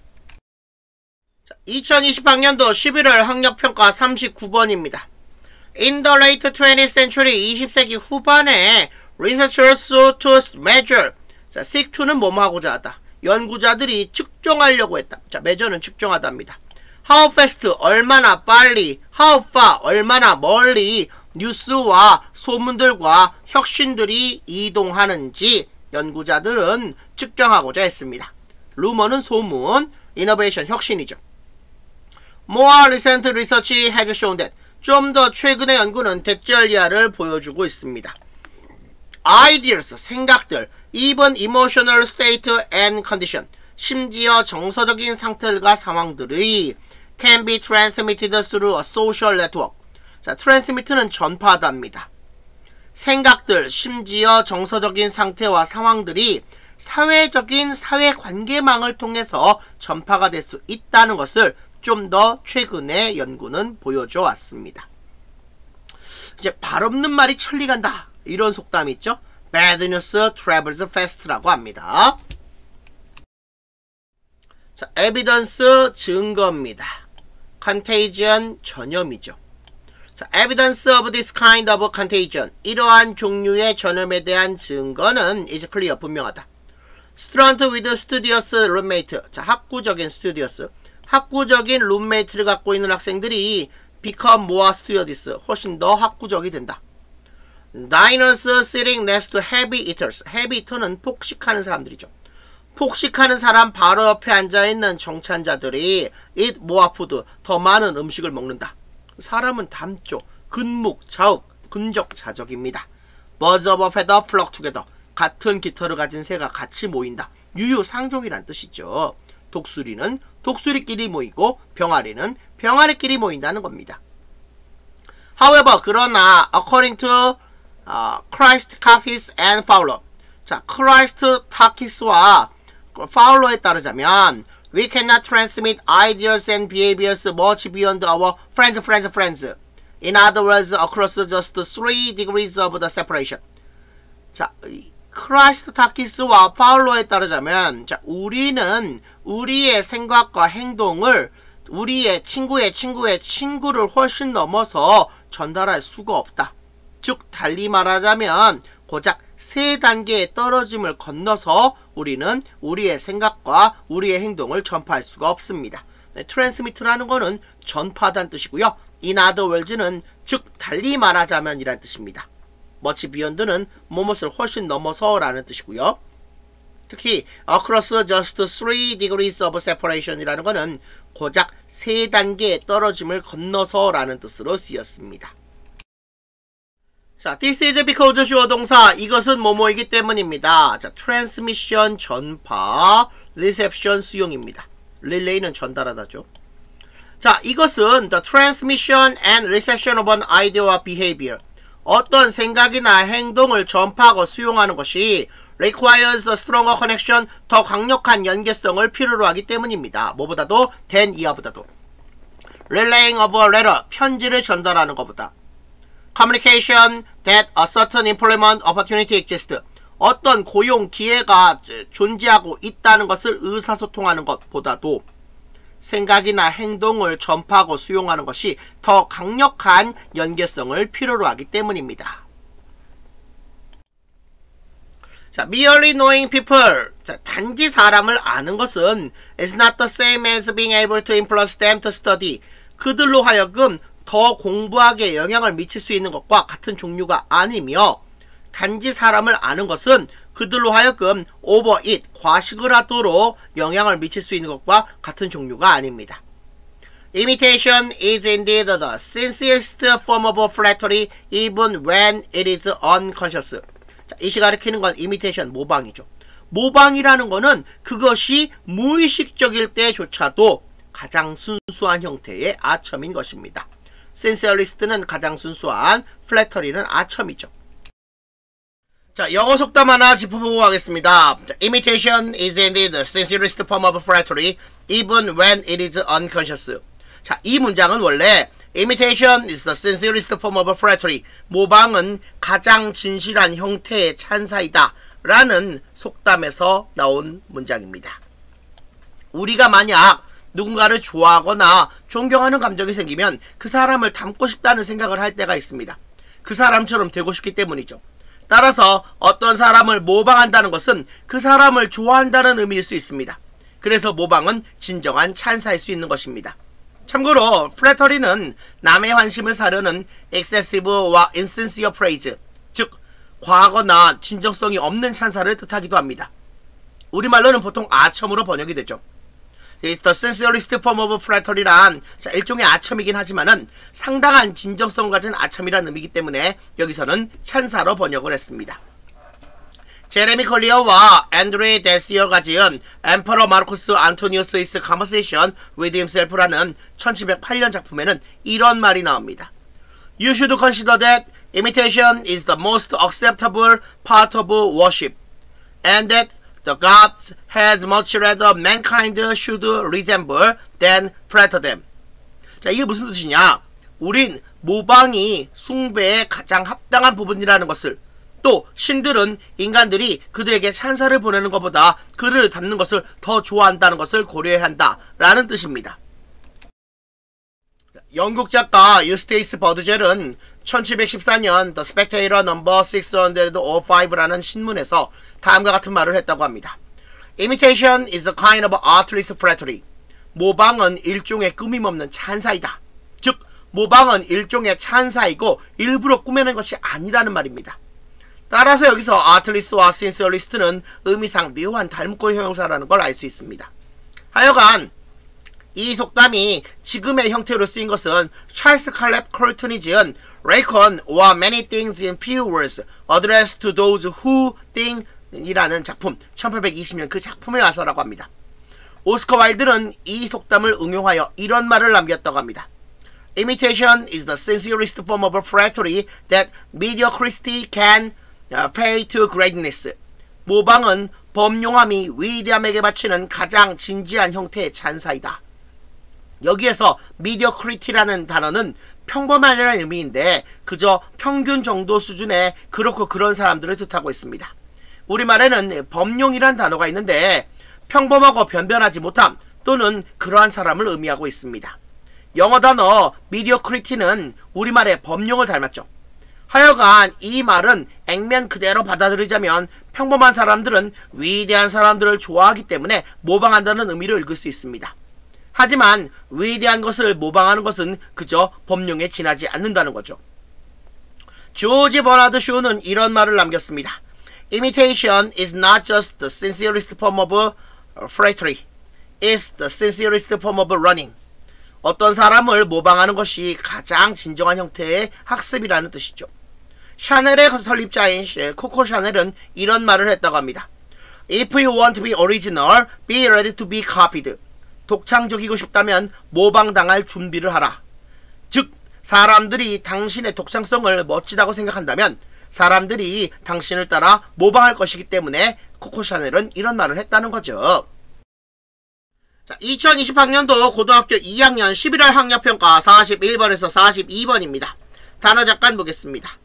자, 2020학년도 11월 학력평가 39번입니다. In the late 20th century, 20세기 후반에 researchers sought to measure. 자, seek to는 뭐뭐하고자 하다. 연구자들이 측정하려고 했다. 자, measure는 측정하다입니다. How fast, 얼마나 빨리. How far, 얼마나 멀리. 뉴스와 소문들과 혁신들이 이동하는지 연구자들은 측정하고자 했습니다. 루머는 소문, 이노베이션 혁신이죠. More recent research has shown that 좀 더 최근의 연구는 대절리아를 보여주고 있습니다. Ideas, 생각들, even emotional state and condition, 심지어 정서적인 상태들과 상황들이 can be transmitted through a social network. 자, transmit는 전파하다입니다. 생각들, 심지어 정서적인 상태와 상황들이 사회적인 사회관계망을 통해서 전파가 될 수 있다는 것을 좀 더 최근의 연구는 보여줘 왔습니다. 이제 발 없는 말이 천리 간다. 이런 속담이 있죠. Bad news travels fast라고 합니다. 자, evidence 증거입니다. contagion 전염이죠. 자, evidence of this kind of contagion. 이러한 종류의 전염에 대한 증거는 is clear, 분명하다. Student with studious roommate. 자, 학구적인 studious. 학구적인 룸메이트를 갖고 있는 학생들이 become more studious. 훨씬 더 학구적이 된다. Diners sitting next to heavy eaters. heavy eater는 폭식하는 사람들이죠. 폭식하는 사람 바로 옆에 앉아있는 정찬자들이 eat more food. 더 많은 음식을 먹는다. 사람은 담조, 근묵, 자욱, 근적자적입니다. Birds of a feather flock together. 같은 깃털을 가진 새가 같이 모인다. 유유상종이란 뜻이죠. 독수리는 독수리끼리 모이고 병아리는 병아리끼리 모인다는 겁니다. However, 그러나 according to Christ, Takis and Fowler. 자, Christ, Takis와 Fowler에 따르자면 We cannot transmit ideas and behaviors much beyond our friends. In other words, across just 3 degrees of the separation. 자, 크라이스트 타키스와 파울로에 따르자면, 자, 우리는 우리의 생각과 행동을 우리의 친구의 친구를 훨씬 넘어서 전달할 수가 없다. 즉, 달리 말하자면 고작 3단계의 떨어짐을 건너서 우리는 우리의 생각과 우리의 행동을 전파할 수가 없습니다. 트랜스미트라는 거는 전파하다는 뜻이고요. In other words는 즉 달리 말하자면 이란 뜻입니다. much beyond는 무엇을 훨씬 넘어서 라는 뜻이고요. 특히 across just 3 degrees of separation 이라는 거는 고작 3단계의 떨어짐을 건너서 라는 뜻으로 쓰였습니다. 자, this is because 주어 동사, 이것은 뭐뭐이기 때문입니다. 자, transmission 전파, reception 수용입니다. relay는 전달하다죠. 자, 이것은 the transmission and reception of an idea or behavior. 어떤 생각이나 행동을 전파하고 수용하는 것이 requires a stronger connection, 더 강력한 연계성을 필요로 하기 때문입니다. 뭐보다도, than 이하보다도. relaying of a letter, 편지를 전달하는 것보다. communication that a certain employment opportunity exists. 어떤 고용 기회가 존재하고 있다는 것을 의사소통하는 것보다도 생각이나 행동을 전파하고 수용하는 것이 더 강력한 연계성을 필요로 하기 때문입니다. 자, merely knowing people. 자, 단지 사람을 아는 것은 is not the same as being able to influence them to study. 그들로 하여금 더 공부하기에 영향을 미칠 수 있는 것과 같은 종류가 아니며, 단지 사람을 아는 것은 그들로 하여금 overeat, 과식을 하도록 영향을 미칠 수 있는 것과 같은 종류가 아닙니다. Imitation is indeed the sincerest form of flattery even when it is unconscious. 자, 이 시가 가리키는 건 imitation, 모방이죠. 모방이라는 거는 그것이 무의식적일 때조차도 가장 순수한 형태의 아첨인 것입니다. sincerist는 가장 순수한, flattery는 아첨이죠. 자, 영어 속담 하나 짚어보고 가겠습니다. Imitation is indeed the sincerest form of flattery even when it is unconscious. 자, 이 문장은 원래 Imitation is the sincerest form of flattery. 모방은 가장 진실한 형태의 찬사이다 라는 속담에서 나온 문장입니다. 우리가 만약 누군가를 좋아하거나 존경하는 감정이 생기면 그 사람을 닮고 싶다는 생각을 할 때가 있습니다. 그 사람처럼 되고 싶기 때문이죠. 따라서 어떤 사람을 모방한다는 것은 그 사람을 좋아한다는 의미일 수 있습니다. 그래서 모방은 진정한 찬사일 수 있는 것입니다. 참고로 flattery는 남의 환심을 사려는 excessive와 insincere praise, 즉 과하거나 진정성이 없는 찬사를 뜻하기도 합니다. 우리말로는 보통 아첨으로 번역이 되죠. It's the sincerest form of flattery란 일종의 아첨이긴 하지만은 상당한 진정성 가진 아첨이라는 의미이기 때문에 여기서는 찬사로 번역을 했습니다. 제레미 컬리어와 앤드레 데시어가 지은 Emperor Marcus Antonius's Conversation with Himself라는 1708년 작품에는 이런 말이 나옵니다. You should consider that imitation is the most acceptable part of worship, and that the gods had much rather mankind should resemble than flatter them. 자, 이게 무슨 뜻이냐? 우린 모방이 숭배의 가장 합당한 부분이라는 것을, 또 신들은 인간들이 그들에게 찬사를 보내는 것보다 그를 닮는 것을 더 좋아한다는 것을 고려해야 한다 라는 뜻입니다. 영국 작가 유스테이스 버드젤은 1714년 The Spectator No. 605라는 신문에서 다음과 같은 말을 했다고 합니다. Imitation is a kind of artless flattery. 모방은 일종의 꾸밈없는 찬사이다. 즉, 모방은 일종의 찬사이고 일부러 꾸며낸 것이 아니라는 말입니다. 따라서 여기서 artless와 sincerist는 의미상 묘한 닮고 형용사라는 걸 알 수 있습니다. 하여간 이 속담이 지금의 형태로 쓰인 것은 찰스 칼렙 콜튼이 지은 Reckon or Many Things in Few Words Addressed to Those Who Think 이라는 작품, 1820년 그 작품에 와서라고 합니다. 오스커 와일드는 이 속담을 응용하여 이런 말을 남겼다고 합니다. Imitation is the sincerest form of flattery that mediocrity can pay to greatness. 모방은 범용함이 위대함에게 바치는 가장 진지한 형태의 찬사이다. 여기에서 mediocrity라는 단어는 평범하다는 의미인데 그저 평균 정도 수준의 그렇고 그런 사람들을 뜻하고 있습니다. 우리말에는 범용이란 단어가 있는데 평범하고 변변하지 못함 또는 그러한 사람을 의미하고 있습니다. 영어 단어 mediocrity는 우리말의 범용을 닮았죠. 하여간 이 말은 액면 그대로 받아들이자면 평범한 사람들은 위대한 사람들을 좋아하기 때문에 모방한다는 의미로 읽을 수 있습니다. 하지만 위대한 것을 모방하는 것은 그저 범용에 지나지 않는다는 거죠. 조지 버나드 쇼는 이런 말을 남겼습니다. Imitation is not just the sincerest form of flattery. It's the sincerest form of running. 어떤 사람을 모방하는 것이 가장 진정한 형태의 학습이라는 뜻이죠. 샤넬의 설립자인 코코 샤넬은 이런 말을 했다고 합니다. If you want to be original, be ready to be copied. 독창적이고 싶다면 모방당할 준비를 하라. 즉, 사람들이 당신의 독창성을 멋지다고 생각한다면 사람들이 당신을 따라 모방할 것이기 때문에 코코 샤넬은 이런 말을 했다는 거죠. 자, 2020학년도 고등학교 2학년 11월 학력평가 41번에서 42번입니다. 단어 잠깐 보겠습니다.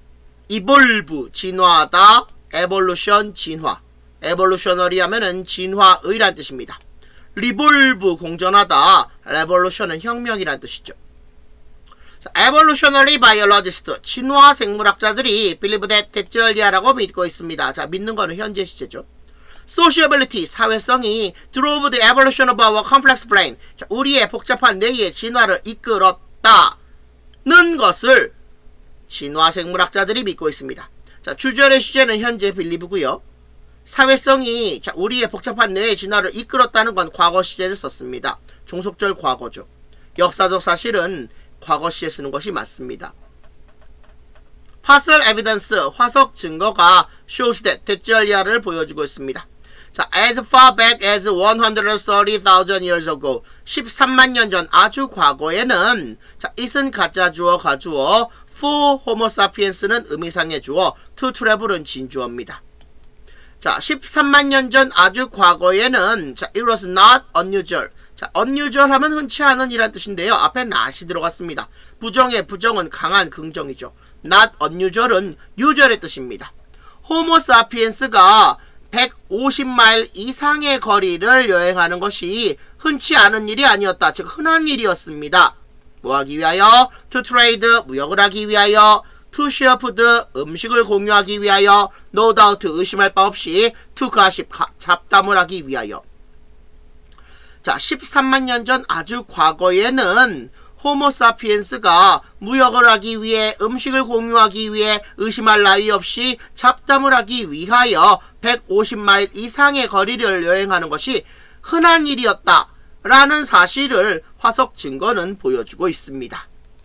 이볼브, 진화하다, 에볼루션, 진화. 에볼루셔너리 하면은 진화의란 뜻입니다. 리볼브, 공전하다, 레볼루션은 혁명이란 뜻이죠. 에볼루셔너리 바이올로지스트, 진화 생물학자들이 believe that 대절리아라고 믿고 있습니다. 자, 믿는 거는 현재 시제죠. sociability, 사회성이 drove the evolution of our complex brain, 자, 우리의 복잡한 뇌의 진화를 이끌었다는 것을 진화 생물학자들이 믿고 있습니다. 자, 주절의 시제는 현재 believe고요. 사회성이 자, 우리의 복잡한 뇌의 진화를 이끌었다는 건 과거 시제를 썼습니다. 종속절 과거죠. 역사적 사실은 과거 시에 쓰는 것이 맞습니다. fossil evidence, 화석 증거가 shows that 대절리아를 보여주고 있습니다. 자, as far back as 130,000 years ago, 13만 년 전 아주 과거에는 자, it은 가짜 주어 가주어, for homo sapiens는 의미상의 주어, to travel은 진주어입니다. 자, 13만 년 전 아주 과거에는 자, it was not unusual. 자, unusual 하면 흔치 않은 이란 뜻인데요. 앞에 not이 들어갔습니다. 부정의 부정은 강한 긍정이죠. not unusual은 usual의 뜻입니다. 호모 사피엔스가 150마일 이상의 거리를 여행하는 것이 흔치 않은 일이 아니었다. 즉 흔한 일이었습니다. 뭐 하기 위하여? to trade, 무역을 하기 위하여. to share food, 음식을 공유하기 위하여. no doubt, 의심할 바 없이. to gossip, 잡담을 하기 위하여. 자, 13만 년 전 아주 과거에는 호모사피엔스가 무역을 하기 위해 음식을 공유하기 위해 의심할 나위 없이 잡담을 하기 위하여 150마일 이상의 거리를 여행하는 것이 흔한 일이었다 라는 사실을 화석 증거는 보여주고 있습니다.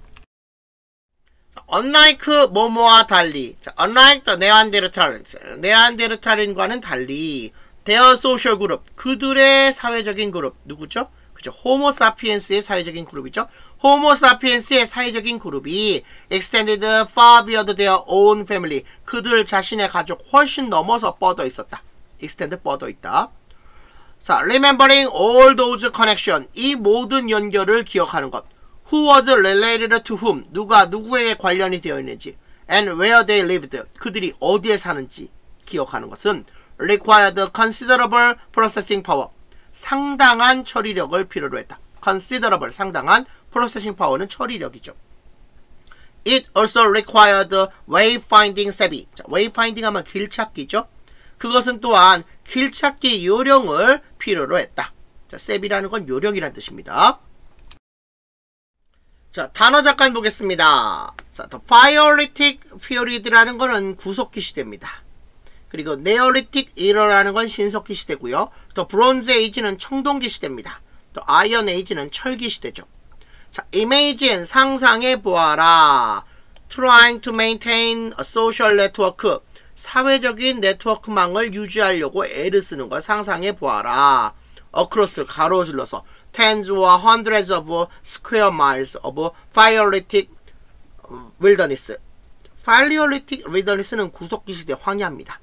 Unlike 뭐뭐와 달리, unlike the Neanderthals, 네안데르탈인과는 달리 their social group, 그들의 사회적인 그룹, 누구죠? 그죠? 호모사피엔스의 사회적인 그룹이죠. 호모사피엔스의 사회적인 그룹이 extended far beyond their own family, 그들 자신의 가족 훨씬 넘어서 뻗어 있었다. extend 뻗어 있다. 자, remembering all those connection, 이 모든 연결을 기억하는 것. Who was related to whom, 누가 누구에게 관련이 되어 있는지, and where they lived, 그들이 어디에 사는지 기억하는 것은 required considerable processing power, 상당한 처리력을 필요로 했다. considerable, 상당한, processing power는 처리력이죠. It also required wayfinding savvy. 자, wayfinding 하면 길찾기죠. 그것은 또한 길찾기 요령을 필요로 했다. 자, savvy라는 건 요령이라는 뜻입니다. 자, 단어 잠깐 보겠습니다. 자, the Paleolithic period라는 거는 구석기 시대입니다. 그리고 Neolithic era라는 건 신석기 시대고요. 또 Bronze Age는 청동기 시대입니다. 또 Iron Age는 철기 시대죠. 자, imagine, 상상해 보아라. Trying to maintain a social network, 사회적인 네트워크망을 유지하려고 애를 쓰는 걸 상상해 보아라. Across, 가로질러서 tens or hundreds of square miles of Paleolithic wilderness. Paleolithic wilderness는 구석기 시대 황야입니다.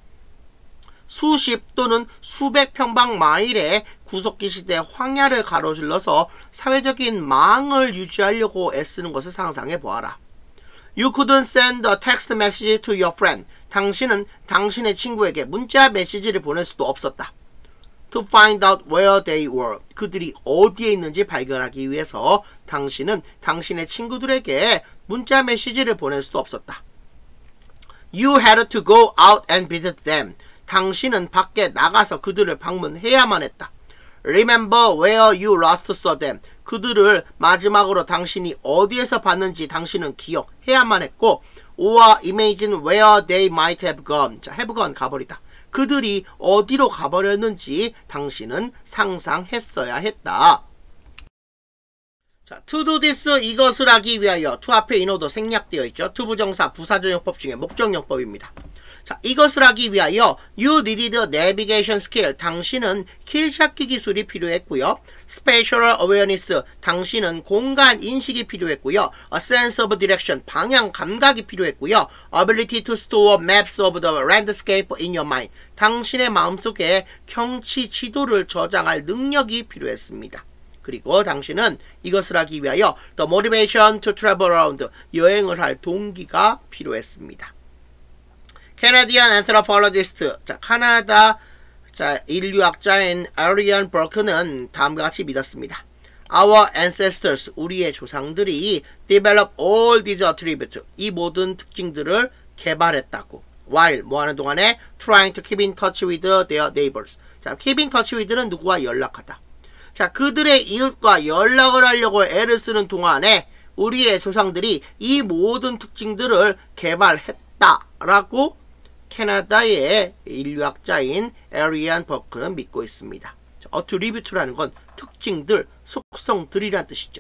수십 또는 수백 평방 마일의 구석기 시대 황야를 가로질러서 사회적인 망을 유지하려고 애쓰는 것을 상상해 보아라. You couldn't send a text message to your friend. 당신은 당신의 친구에게 문자 메시지를 보낼 수도 없었다. To find out where they were. 그들이 어디에 있는지 발견하기 위해서 당신은 당신의 친구들에게 문자 메시지를 보낼 수도 없었다. You had to go out and visit them. 당신은 밖에 나가서 그들을 방문해야만 했다. Remember where you last saw them. 그들을 마지막으로 당신이 어디에서 봤는지 당신은 기억해야만 했고, or imagine where they might have gone. 자, have gone, 가버리다. 그들이 어디로 가버렸는지 당신은 상상했어야 했다. 자, to do this, 이것을 하기 위하여. to 앞에 인어도 생략되어 있죠. to 부정사, 부사적용법 중에 목적용법입니다. 자, 이것을 하기 위하여 you needed navigation skill. 당신은 길찾기 기술이 필요했고요. spatial awareness. 당신은 공간 인식이 필요했고요. a sense of direction. 방향 감각이 필요했고요. ability to store maps of the landscape in your mind. 당신의 마음속에 경치 지도를 저장할 능력이 필요했습니다. 그리고 당신은 이것을 하기 위하여 the motivation to travel around. 여행을 할 동기가 필요했습니다. Canadian anthropologist, 자, 카나다 인류학자인 에리언 버크는 다음과 같이 믿었습니다. Our ancestors, 우리의 조상들이 develop all these attributes, 이 모든 특징들을 개발했다고. While, 뭐하는 동안에 trying to keep in touch with their neighbors. 자, keep in touch with는 누구와 연락하다. 자, 그들의 이웃과 연락을 하려고 애를 쓰는 동안에 우리의 조상들이 이 모든 특징들을 개발했다라고 캐나다의 인류학자인 에리안 버크는 믿고 있습니다. attribute라는 건 특징들, 속성들이란 뜻이죠.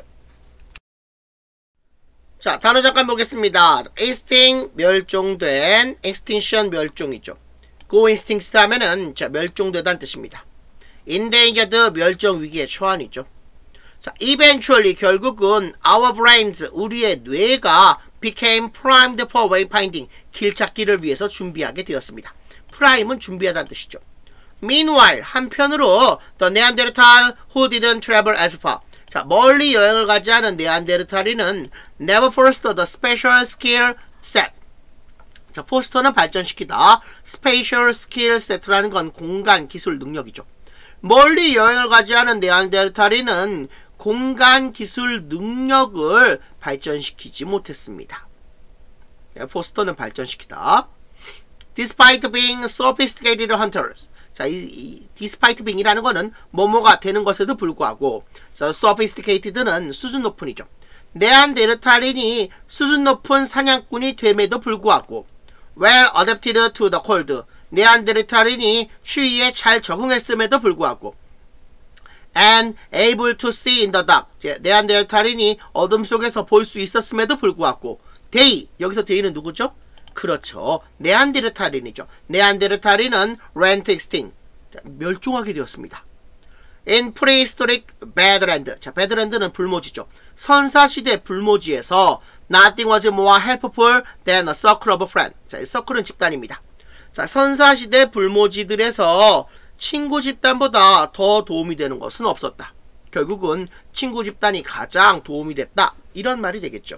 자, 단어 잠깐 보겠습니다. extinct, 멸종된, extinction, 멸종이죠. go extinct 하면은 자, 멸종되다는 뜻입니다. endangered, 멸종 위기에 처한이죠. 자, eventually, 결국은 our brains, 우리의 뇌가 became primed for wayfinding, 길찾기를 위해서 준비하게 되었습니다. prime은 준비하다는 뜻이죠. Meanwhile, 한편으로 the Neanderthal who didn't travel as far. 자, 멀리 여행을 가지 않은 네안데르탈인은 never fostered the spatial skill set. 자, 포스터는 발전시키다. spatial skill set라는 건 공간 기술 능력이죠. 멀리 여행을 가지 않은 네안데르탈인은 공간 기술 능력을 발전시키지 못했습니다. 포스터는 발전시키다. Despite being sophisticated hunters. 자, 이 despite being이라는 거는 뭐뭐가 되는 것에도 불구하고, so sophisticated는 수준 높은이죠. 네안데르탈인이 수준 높은 사냥꾼이 됨에도 불구하고, well adapted to the cold. 네안데르탈인이 추위에 잘 적응했음에도 불구하고, and able to see in the dark. 네안데르탈인이 어둠 속에서 볼 수 있었음에도 불구하고, they, 여기서 they는 누구죠? 그렇죠. 네안데르탈인이죠. 네안데르탈인은 went extinct. 멸종하게 되었습니다. In prehistoric Badland. 자, Badland는 불모지죠. 선사시대 불모지에서 nothing was more helpful than a circle of friends. 자, 이 circle은 집단입니다. 자, 선사시대 불모지들에서 친구 집단보다 더 도움이 되는 것은 없었다. 결국은 친구 집단이 가장 도움이 됐다. 이런 말이 되겠죠.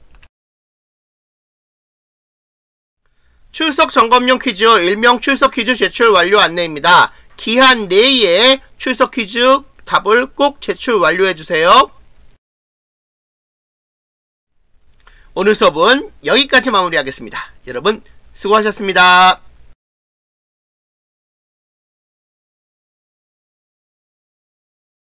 출석 점검용 퀴즈, 일명 출석 퀴즈 제출 완료 안내입니다. 기한 내에 출석 퀴즈 답을 꼭 제출 완료해주세요. 오늘 수업은 여기까지 마무리하겠습니다. 여러분 수고하셨습니다.